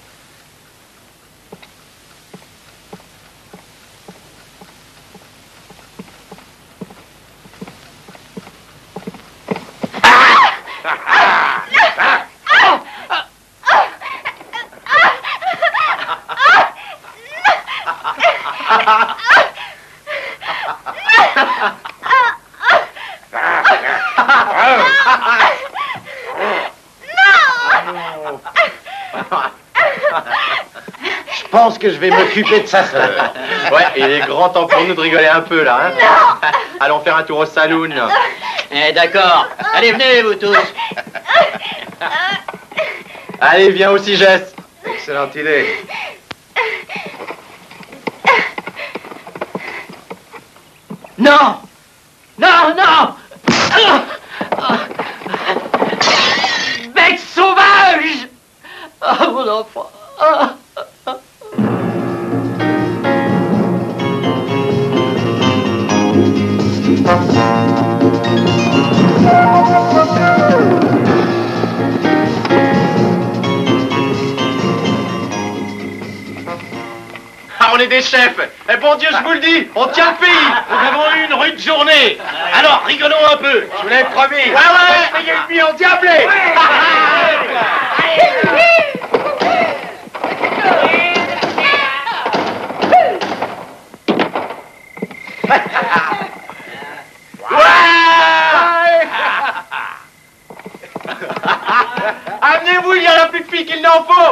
Je pense que je vais m'occuper de sa sœur.
Ouais, il est grand temps pour nous de rigoler un peu, là, hein? Allons faire un tour au saloon.
Eh, d'accord. Allez, venez, vous tous.
Allez, viens aussi, Jess.
Excellente idée.
Non! Non, non! Bête sauvage!
on est des chefs. Eh bon Dieu, je vous le dis, on tient le pays. Nous avons eu une rude journée. Alors, rigolons un peu. Je vous l'avais promis. Ouais, ouais. Payez le billet en diablé. Amenez-vous, il y en a plus de filles qu'il n'en faut.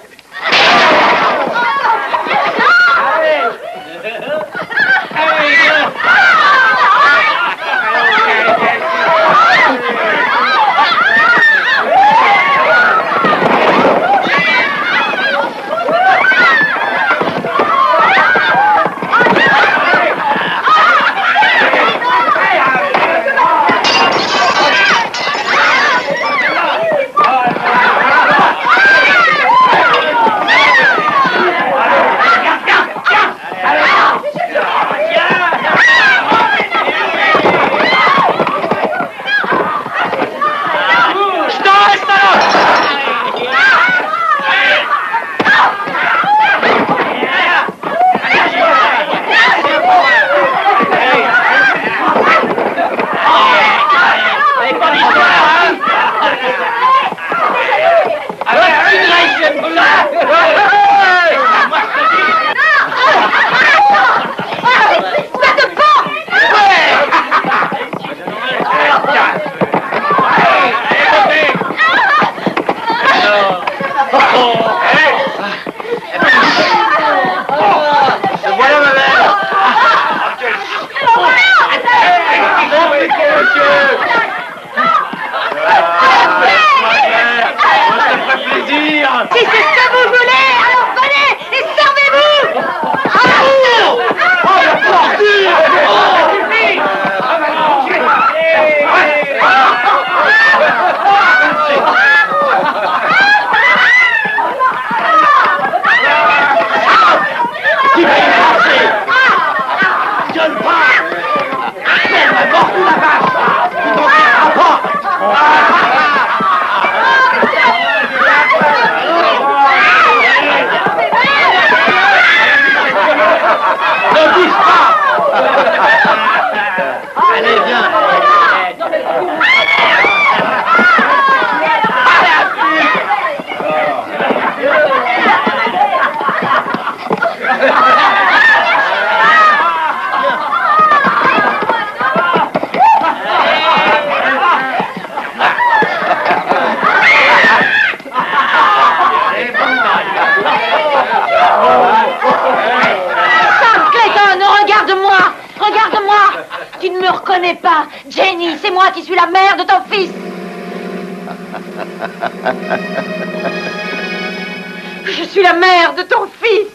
Je suis la mère de ton fils.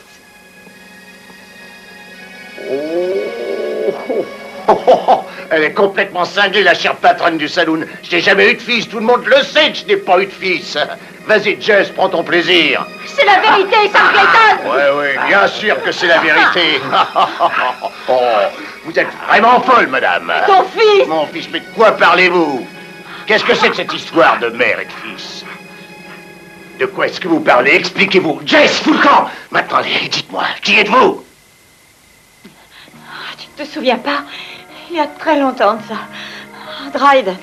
Oh, oh, oh, elle est complètement cinglée, la chère patronne du saloon. Je n'ai jamais eu de fils, tout le monde le sait que je n'ai pas eu de fils. Vas-y, Jess, prends ton plaisir.
C'est la vérité, Sam Clayton.
Ouais, ouais, bien sûr que c'est la vérité. Oh, vous êtes vraiment folle, madame.
Ton fils.
Mon fils, mais de quoi parlez-vous? Qu'est-ce que c'est que cette histoire de mère et de fils? De quoi est-ce que vous parlez? Expliquez-vous. Jess, fous le camp. Maintenant, dites-moi, qui êtes-vous?
Tu ne te souviens pas? Il y a très longtemps de ça. Dryden.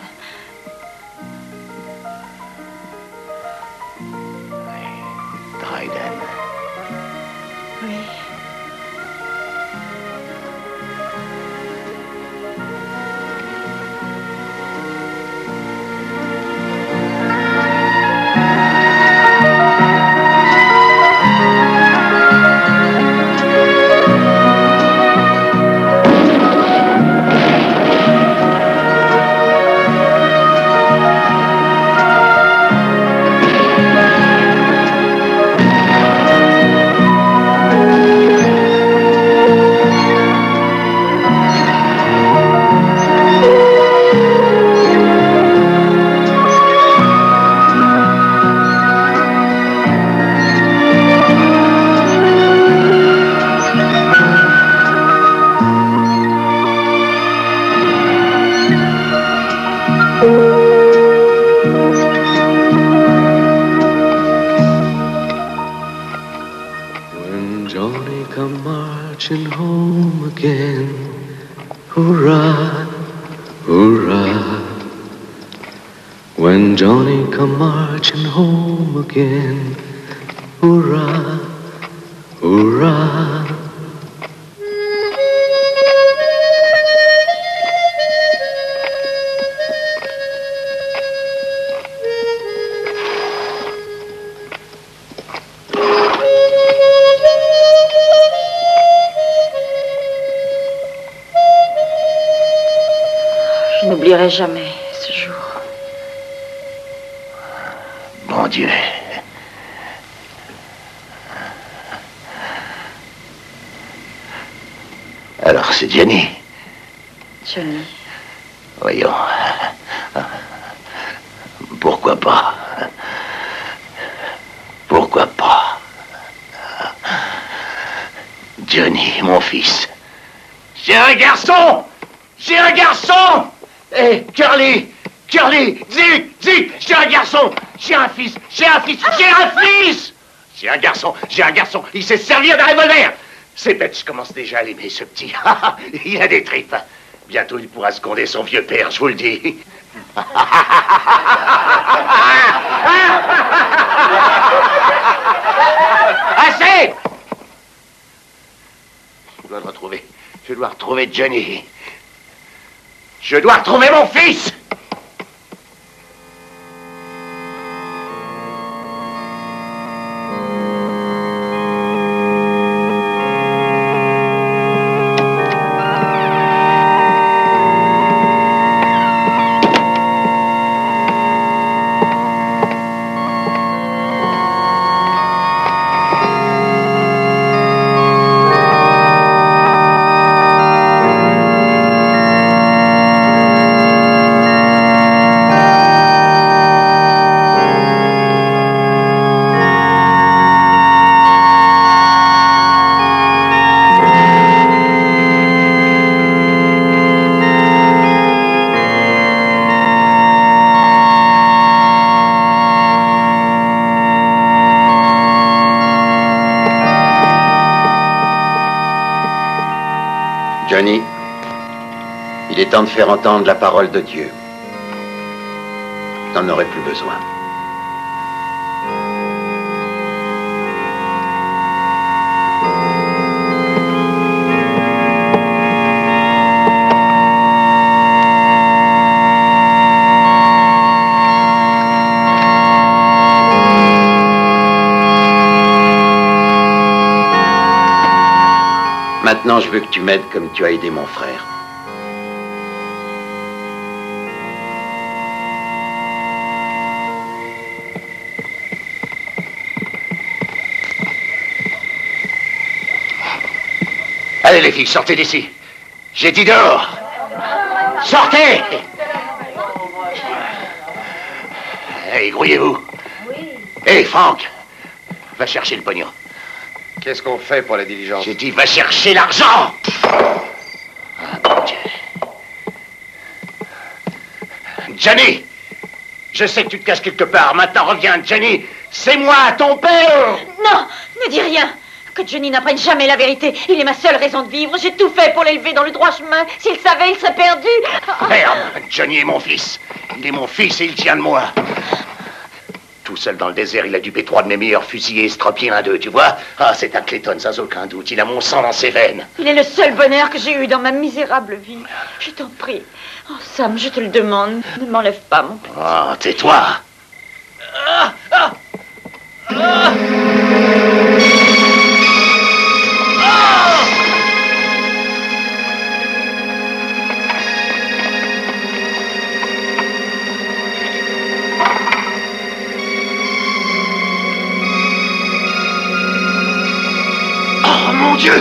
Dryden.
Oui.
marching home again. Hurrah, hurrah. When Johnny come marching home again. Hurrah, hurrah.
Je n'oublierai jamais ce jour.
Mon Dieu. Alors, c'est Johnny.
Johnny.
Voyons. Pourquoi pas? Pourquoi pas? Johnny, mon fils. J'ai un garçon! J'ai un garçon! Hé, hey, Curly! Curly! Zig! Zig! J'ai un garçon! J'ai un fils! J'ai un fils! J'ai un fils! J'ai un garçon! J'ai un garçon! Il sait se servir d'un revolver! C'est bête, je commence déjà à l'aimer, ce petit. Il a des tripes. Bientôt, il pourra seconder son vieux père, je vous le dis. Assez! Je dois le retrouver. Je dois retrouver Johnny. Je dois retrouver mon fils!
Johnny, il est temps de faire entendre la parole de Dieu. T'en aurais plus besoin. Maintenant, je veux que tu m'aides comme tu as aidé mon frère.
Allez les filles, sortez d'ici. J'ai dit dehors. Sortez! Hey, grouillez-vous. Hé, hey, Franck, va chercher le pognon.
Qu'est-ce qu'on fait pour la diligence?
J'ai dit, va chercher l'argent! Ah, mon Dieu. Johnny! Je sais que tu te caches quelque part. Maintenant, reviens, Johnny. C'est moi, ton père!
Non, ne dis rien. Que Johnny n'apprenne jamais la vérité. Il est ma seule raison de vivre. J'ai tout fait pour l'élever dans le droit chemin. S'il savait, il serait perdu.
Merde, Johnny est mon fils. Il est mon fils et il tient de moi. Tout seul dans le désert, il a dupé trois de mes meilleurs fusillés et estropié un d'eux, tu vois? Ah, c'est un Clayton, sans aucun doute. Il a mon sang dans ses veines.
Il est le seul bonheur que j'ai eu dans ma misérable vie. Je t'en prie. Oh, Sam, je te le demande. Ne m'enlève pas, mon petit.
Oh, tais-toi.
Ah, ah, ah.
Oh, mon Dieu!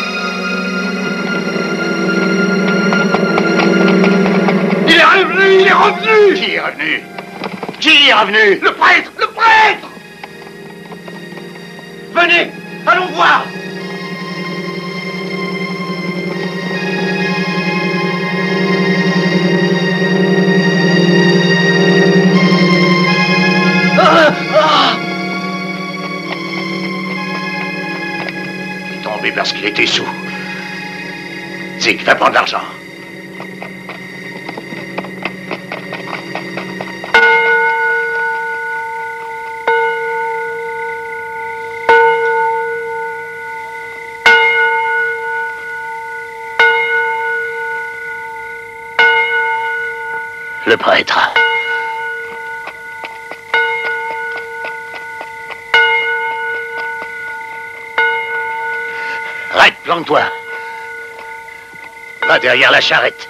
Il est revenu, il est revenu!
Qui est revenu? Qui est revenu?
Le prêtre, le prêtre! Venez, allons voir!
Ah, ah. Il est tombé parce qu'il était sous. Zeke, fais prendre l'argent. Le prêtre. Red, plante-toi. Va derrière la charrette.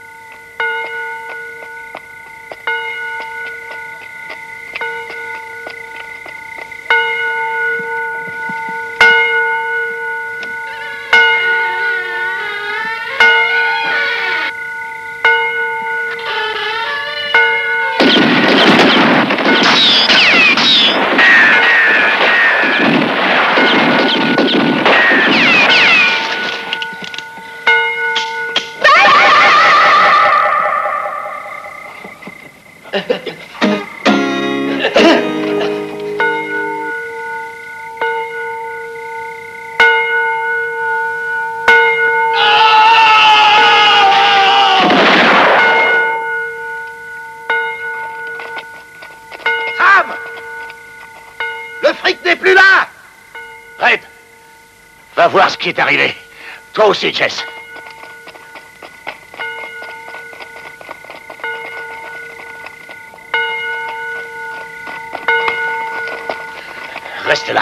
Va voir ce qui est arrivé. Toi aussi, Jess. Reste là.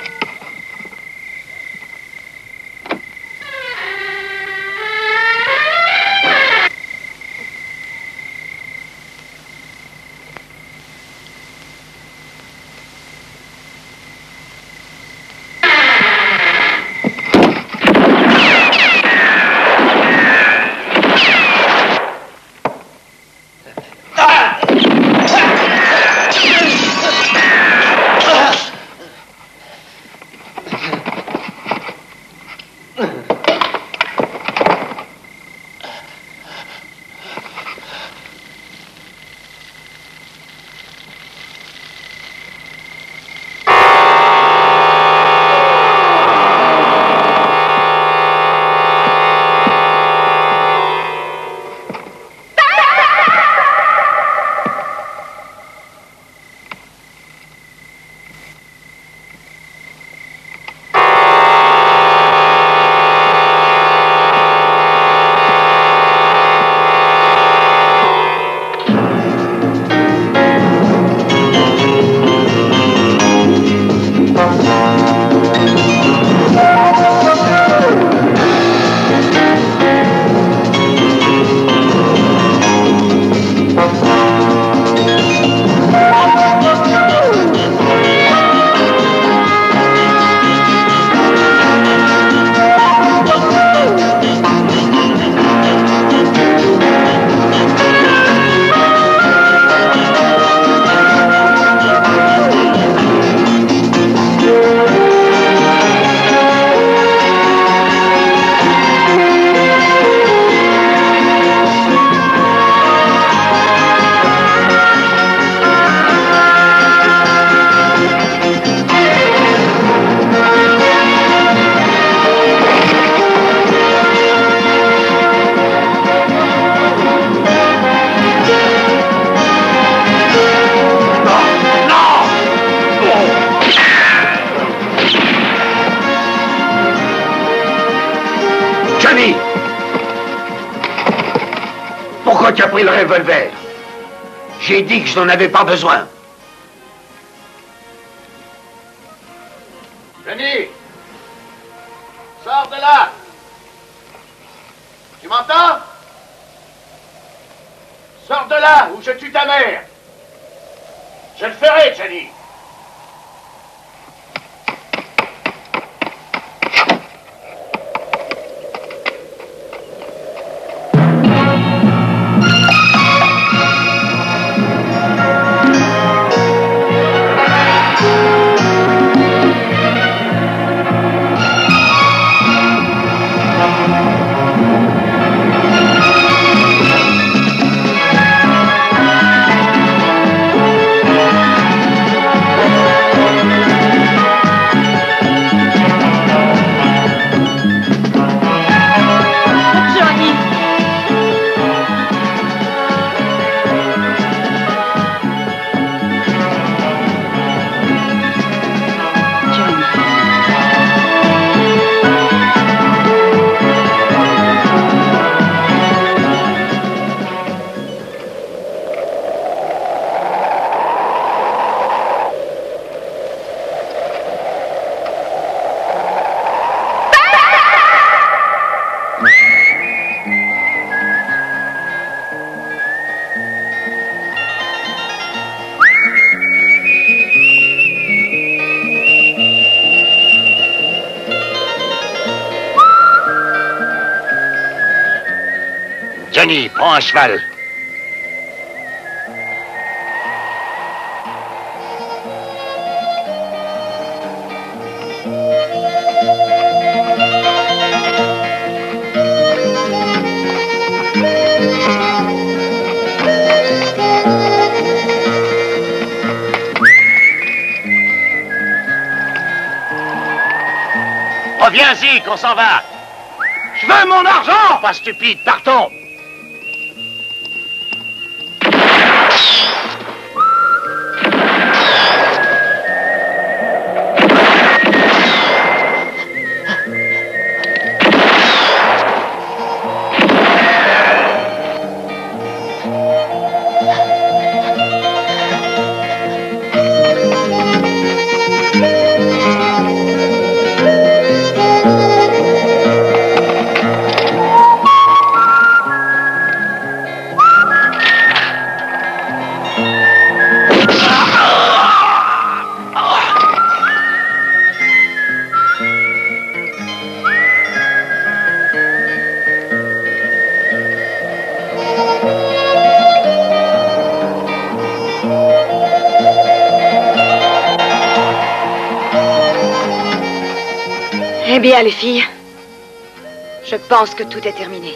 Pourquoi tu as pris le revolver? J'ai dit que je n'en avais pas besoin. Johnny! Sors de là! Tu m'entends? Sors de là ou je tue ta mère! Je le ferai, Johnny! Johnny, prends un cheval.
Reviens, Zik, on s'en va.
Je veux mon argent!
Pas stupide, partons.
Eh bien, les filles, je pense que tout est terminé.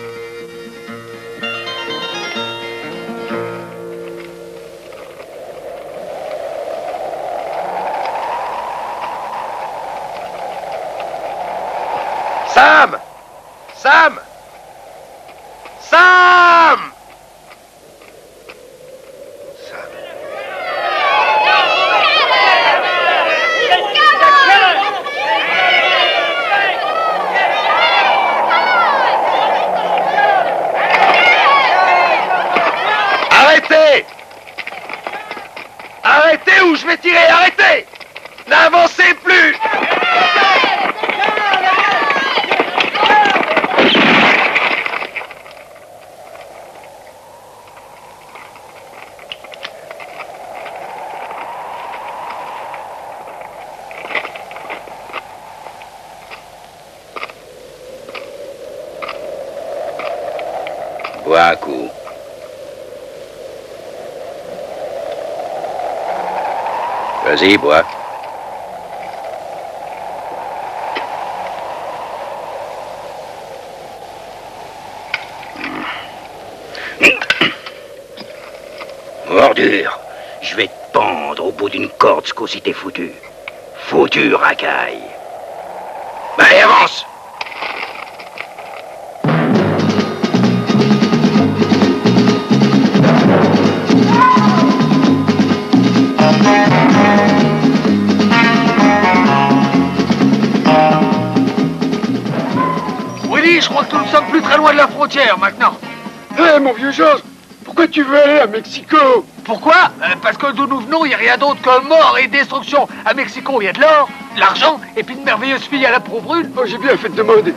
Sam! Sam! Sam! Arrêtez! Arrêtez ou je vais tirer! Arrêtez! N'avancez plus!
Bois un coup. Vas-y, bois. Ordure, je vais te pendre au bout d'une corde, ce qu'aussi t'es foutu. Foutu, racaille. Allez, avance!
Willy, je crois que nous ne sommes plus très loin de la frontière maintenant.
Hé, hey, mon vieux Georges, pourquoi tu veux aller à Mexico?
Pourquoi? euh, Parce que d'où nous venons, il n'y a rien d'autre que mort et destruction. À Mexico, il y a de l'or, de l'argent, et puis une merveilleuse fille à la peau brune.
Oh, j'ai bien fait de demander.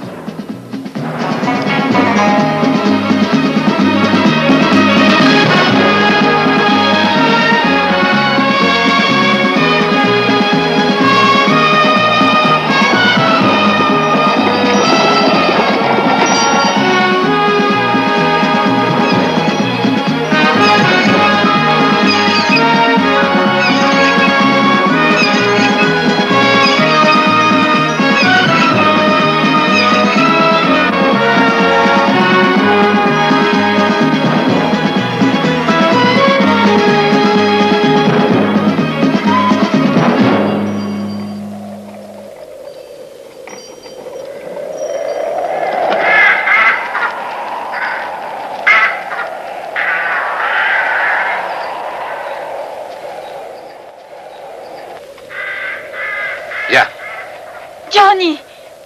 Johnny!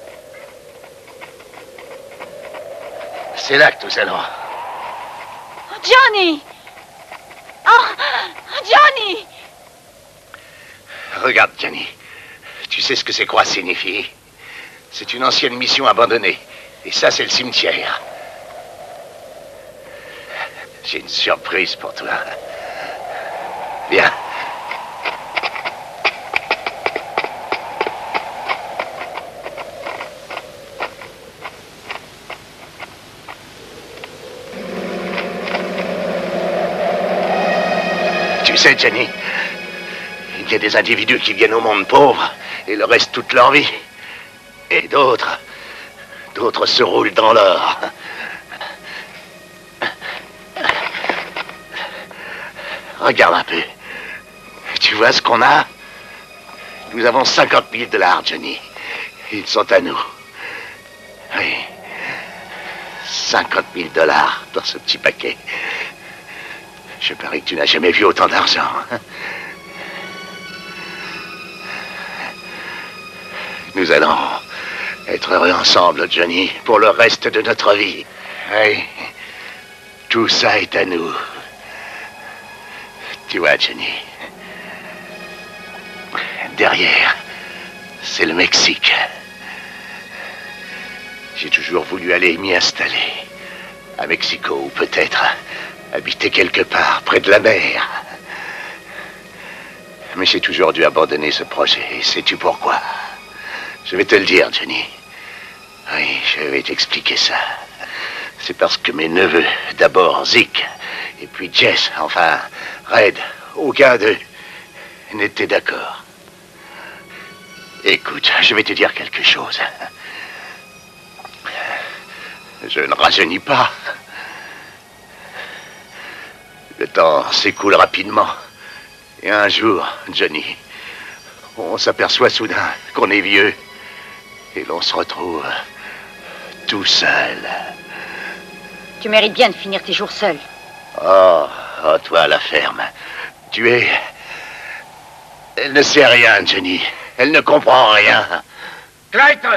C'est là que nous allons.
Johnny! Oh, Johnny!
Regarde, Johnny. Tu sais ce que ces croix signifient? C'est une ancienne mission abandonnée. Et ça, c'est le cimetière. J'ai une surprise pour toi. Viens. Tu sais, Jenny, il y a des individus qui viennent au monde pauvre et le restent toute leur vie. Et d'autres, d'autres se roulent dans l'or. Regarde un peu. Tu vois ce qu'on a? Nous avons cinquante mille dollars, Johnny. Ils sont à nous. Oui. cinquante mille dollars dans ce petit paquet. Je parie que tu n'as jamais vu autant d'argent. Nous allons être heureux ensemble, Johnny, pour le reste de notre vie. Oui. Tout ça est à nous. Tu vois, Johnny, derrière, c'est le Mexique. J'ai toujours voulu aller m'y installer. À Mexico, ou peut-être habiter quelque part près de la mer. Mais j'ai toujours dû abandonner ce projet. Et sais-tu pourquoi? Je vais te le dire, Johnny. Oui, je vais t'expliquer ça. C'est parce que mes neveux, d'abord Zeke, et puis Jess, enfin, Red, aucun d'eux n'était d'accord. Écoute, je vais te dire quelque chose. Je ne rajeunis pas. Le temps s'écoule rapidement. Et un jour, Johnny, on s'aperçoit soudain qu'on est vieux. Et l'on se retrouve tout seul.
Tu mérites bien de finir tes jours seul.
Oh, oh, toi, la ferme. Tu es... Elle ne sait rien, Jenny. Elle ne comprend rien.
Clayton!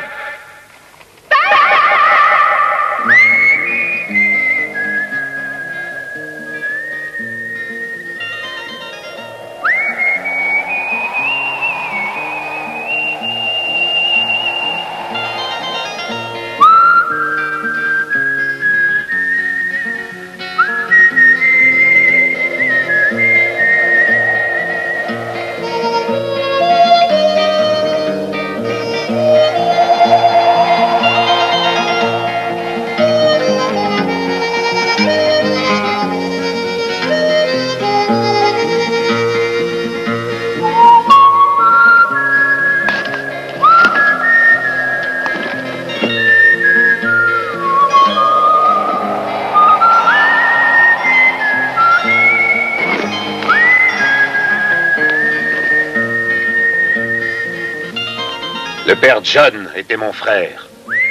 Le père John était mon frère.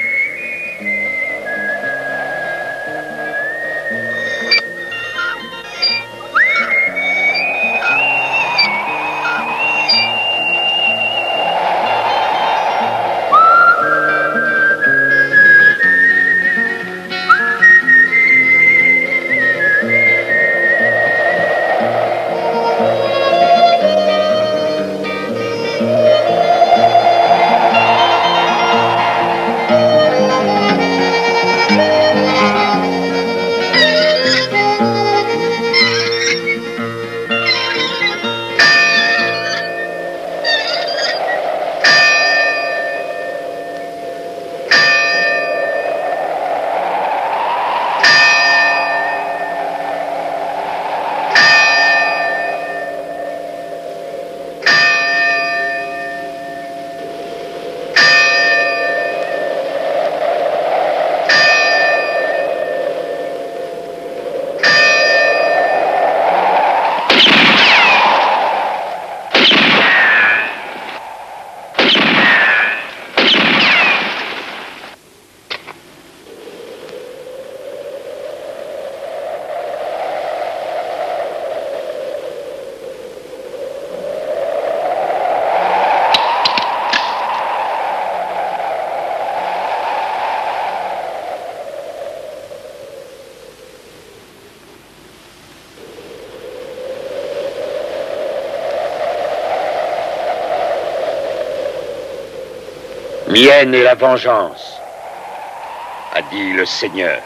Mienne est la vengeance, a dit le Seigneur.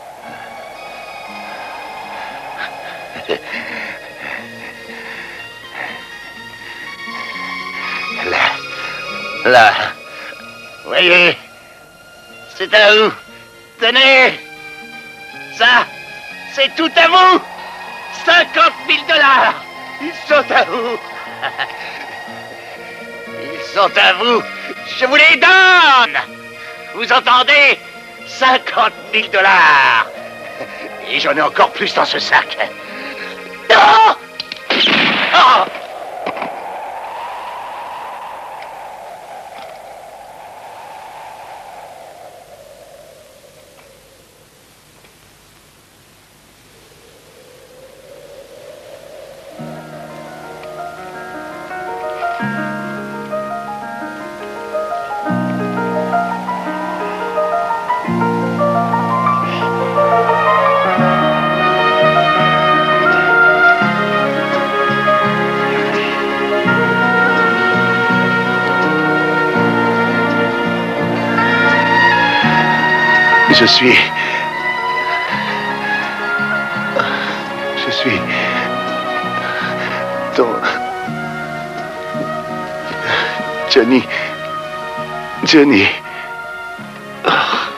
Là, là, voyez, c'est à vous. Tenez, ça, c'est tout à vous. cinquante mille dollars. Ils sont à vous. Ils sont à vous. Je vous les donne. Vous entendez? cinquante mille dollars. Et j'en ai encore plus dans ce sac. Non! Oh! Je suis... Je suis... Ton... Johnny... Johnny... Oh.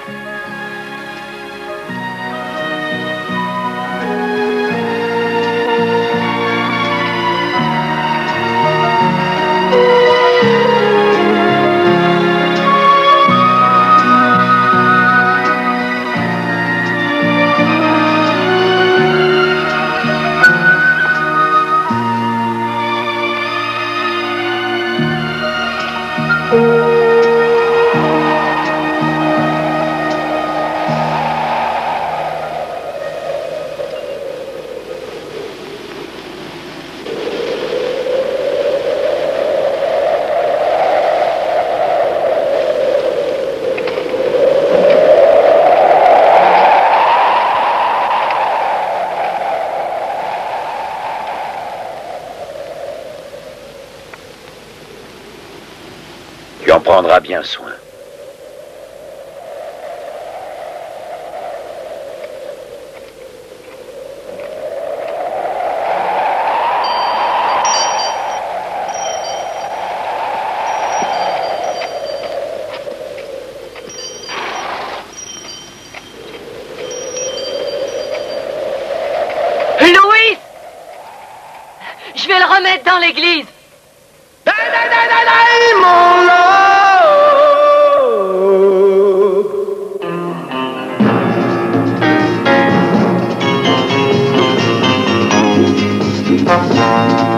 Tu en prendras bien soin.
Louis! Je vais le remettre dans l'église.
Thank you.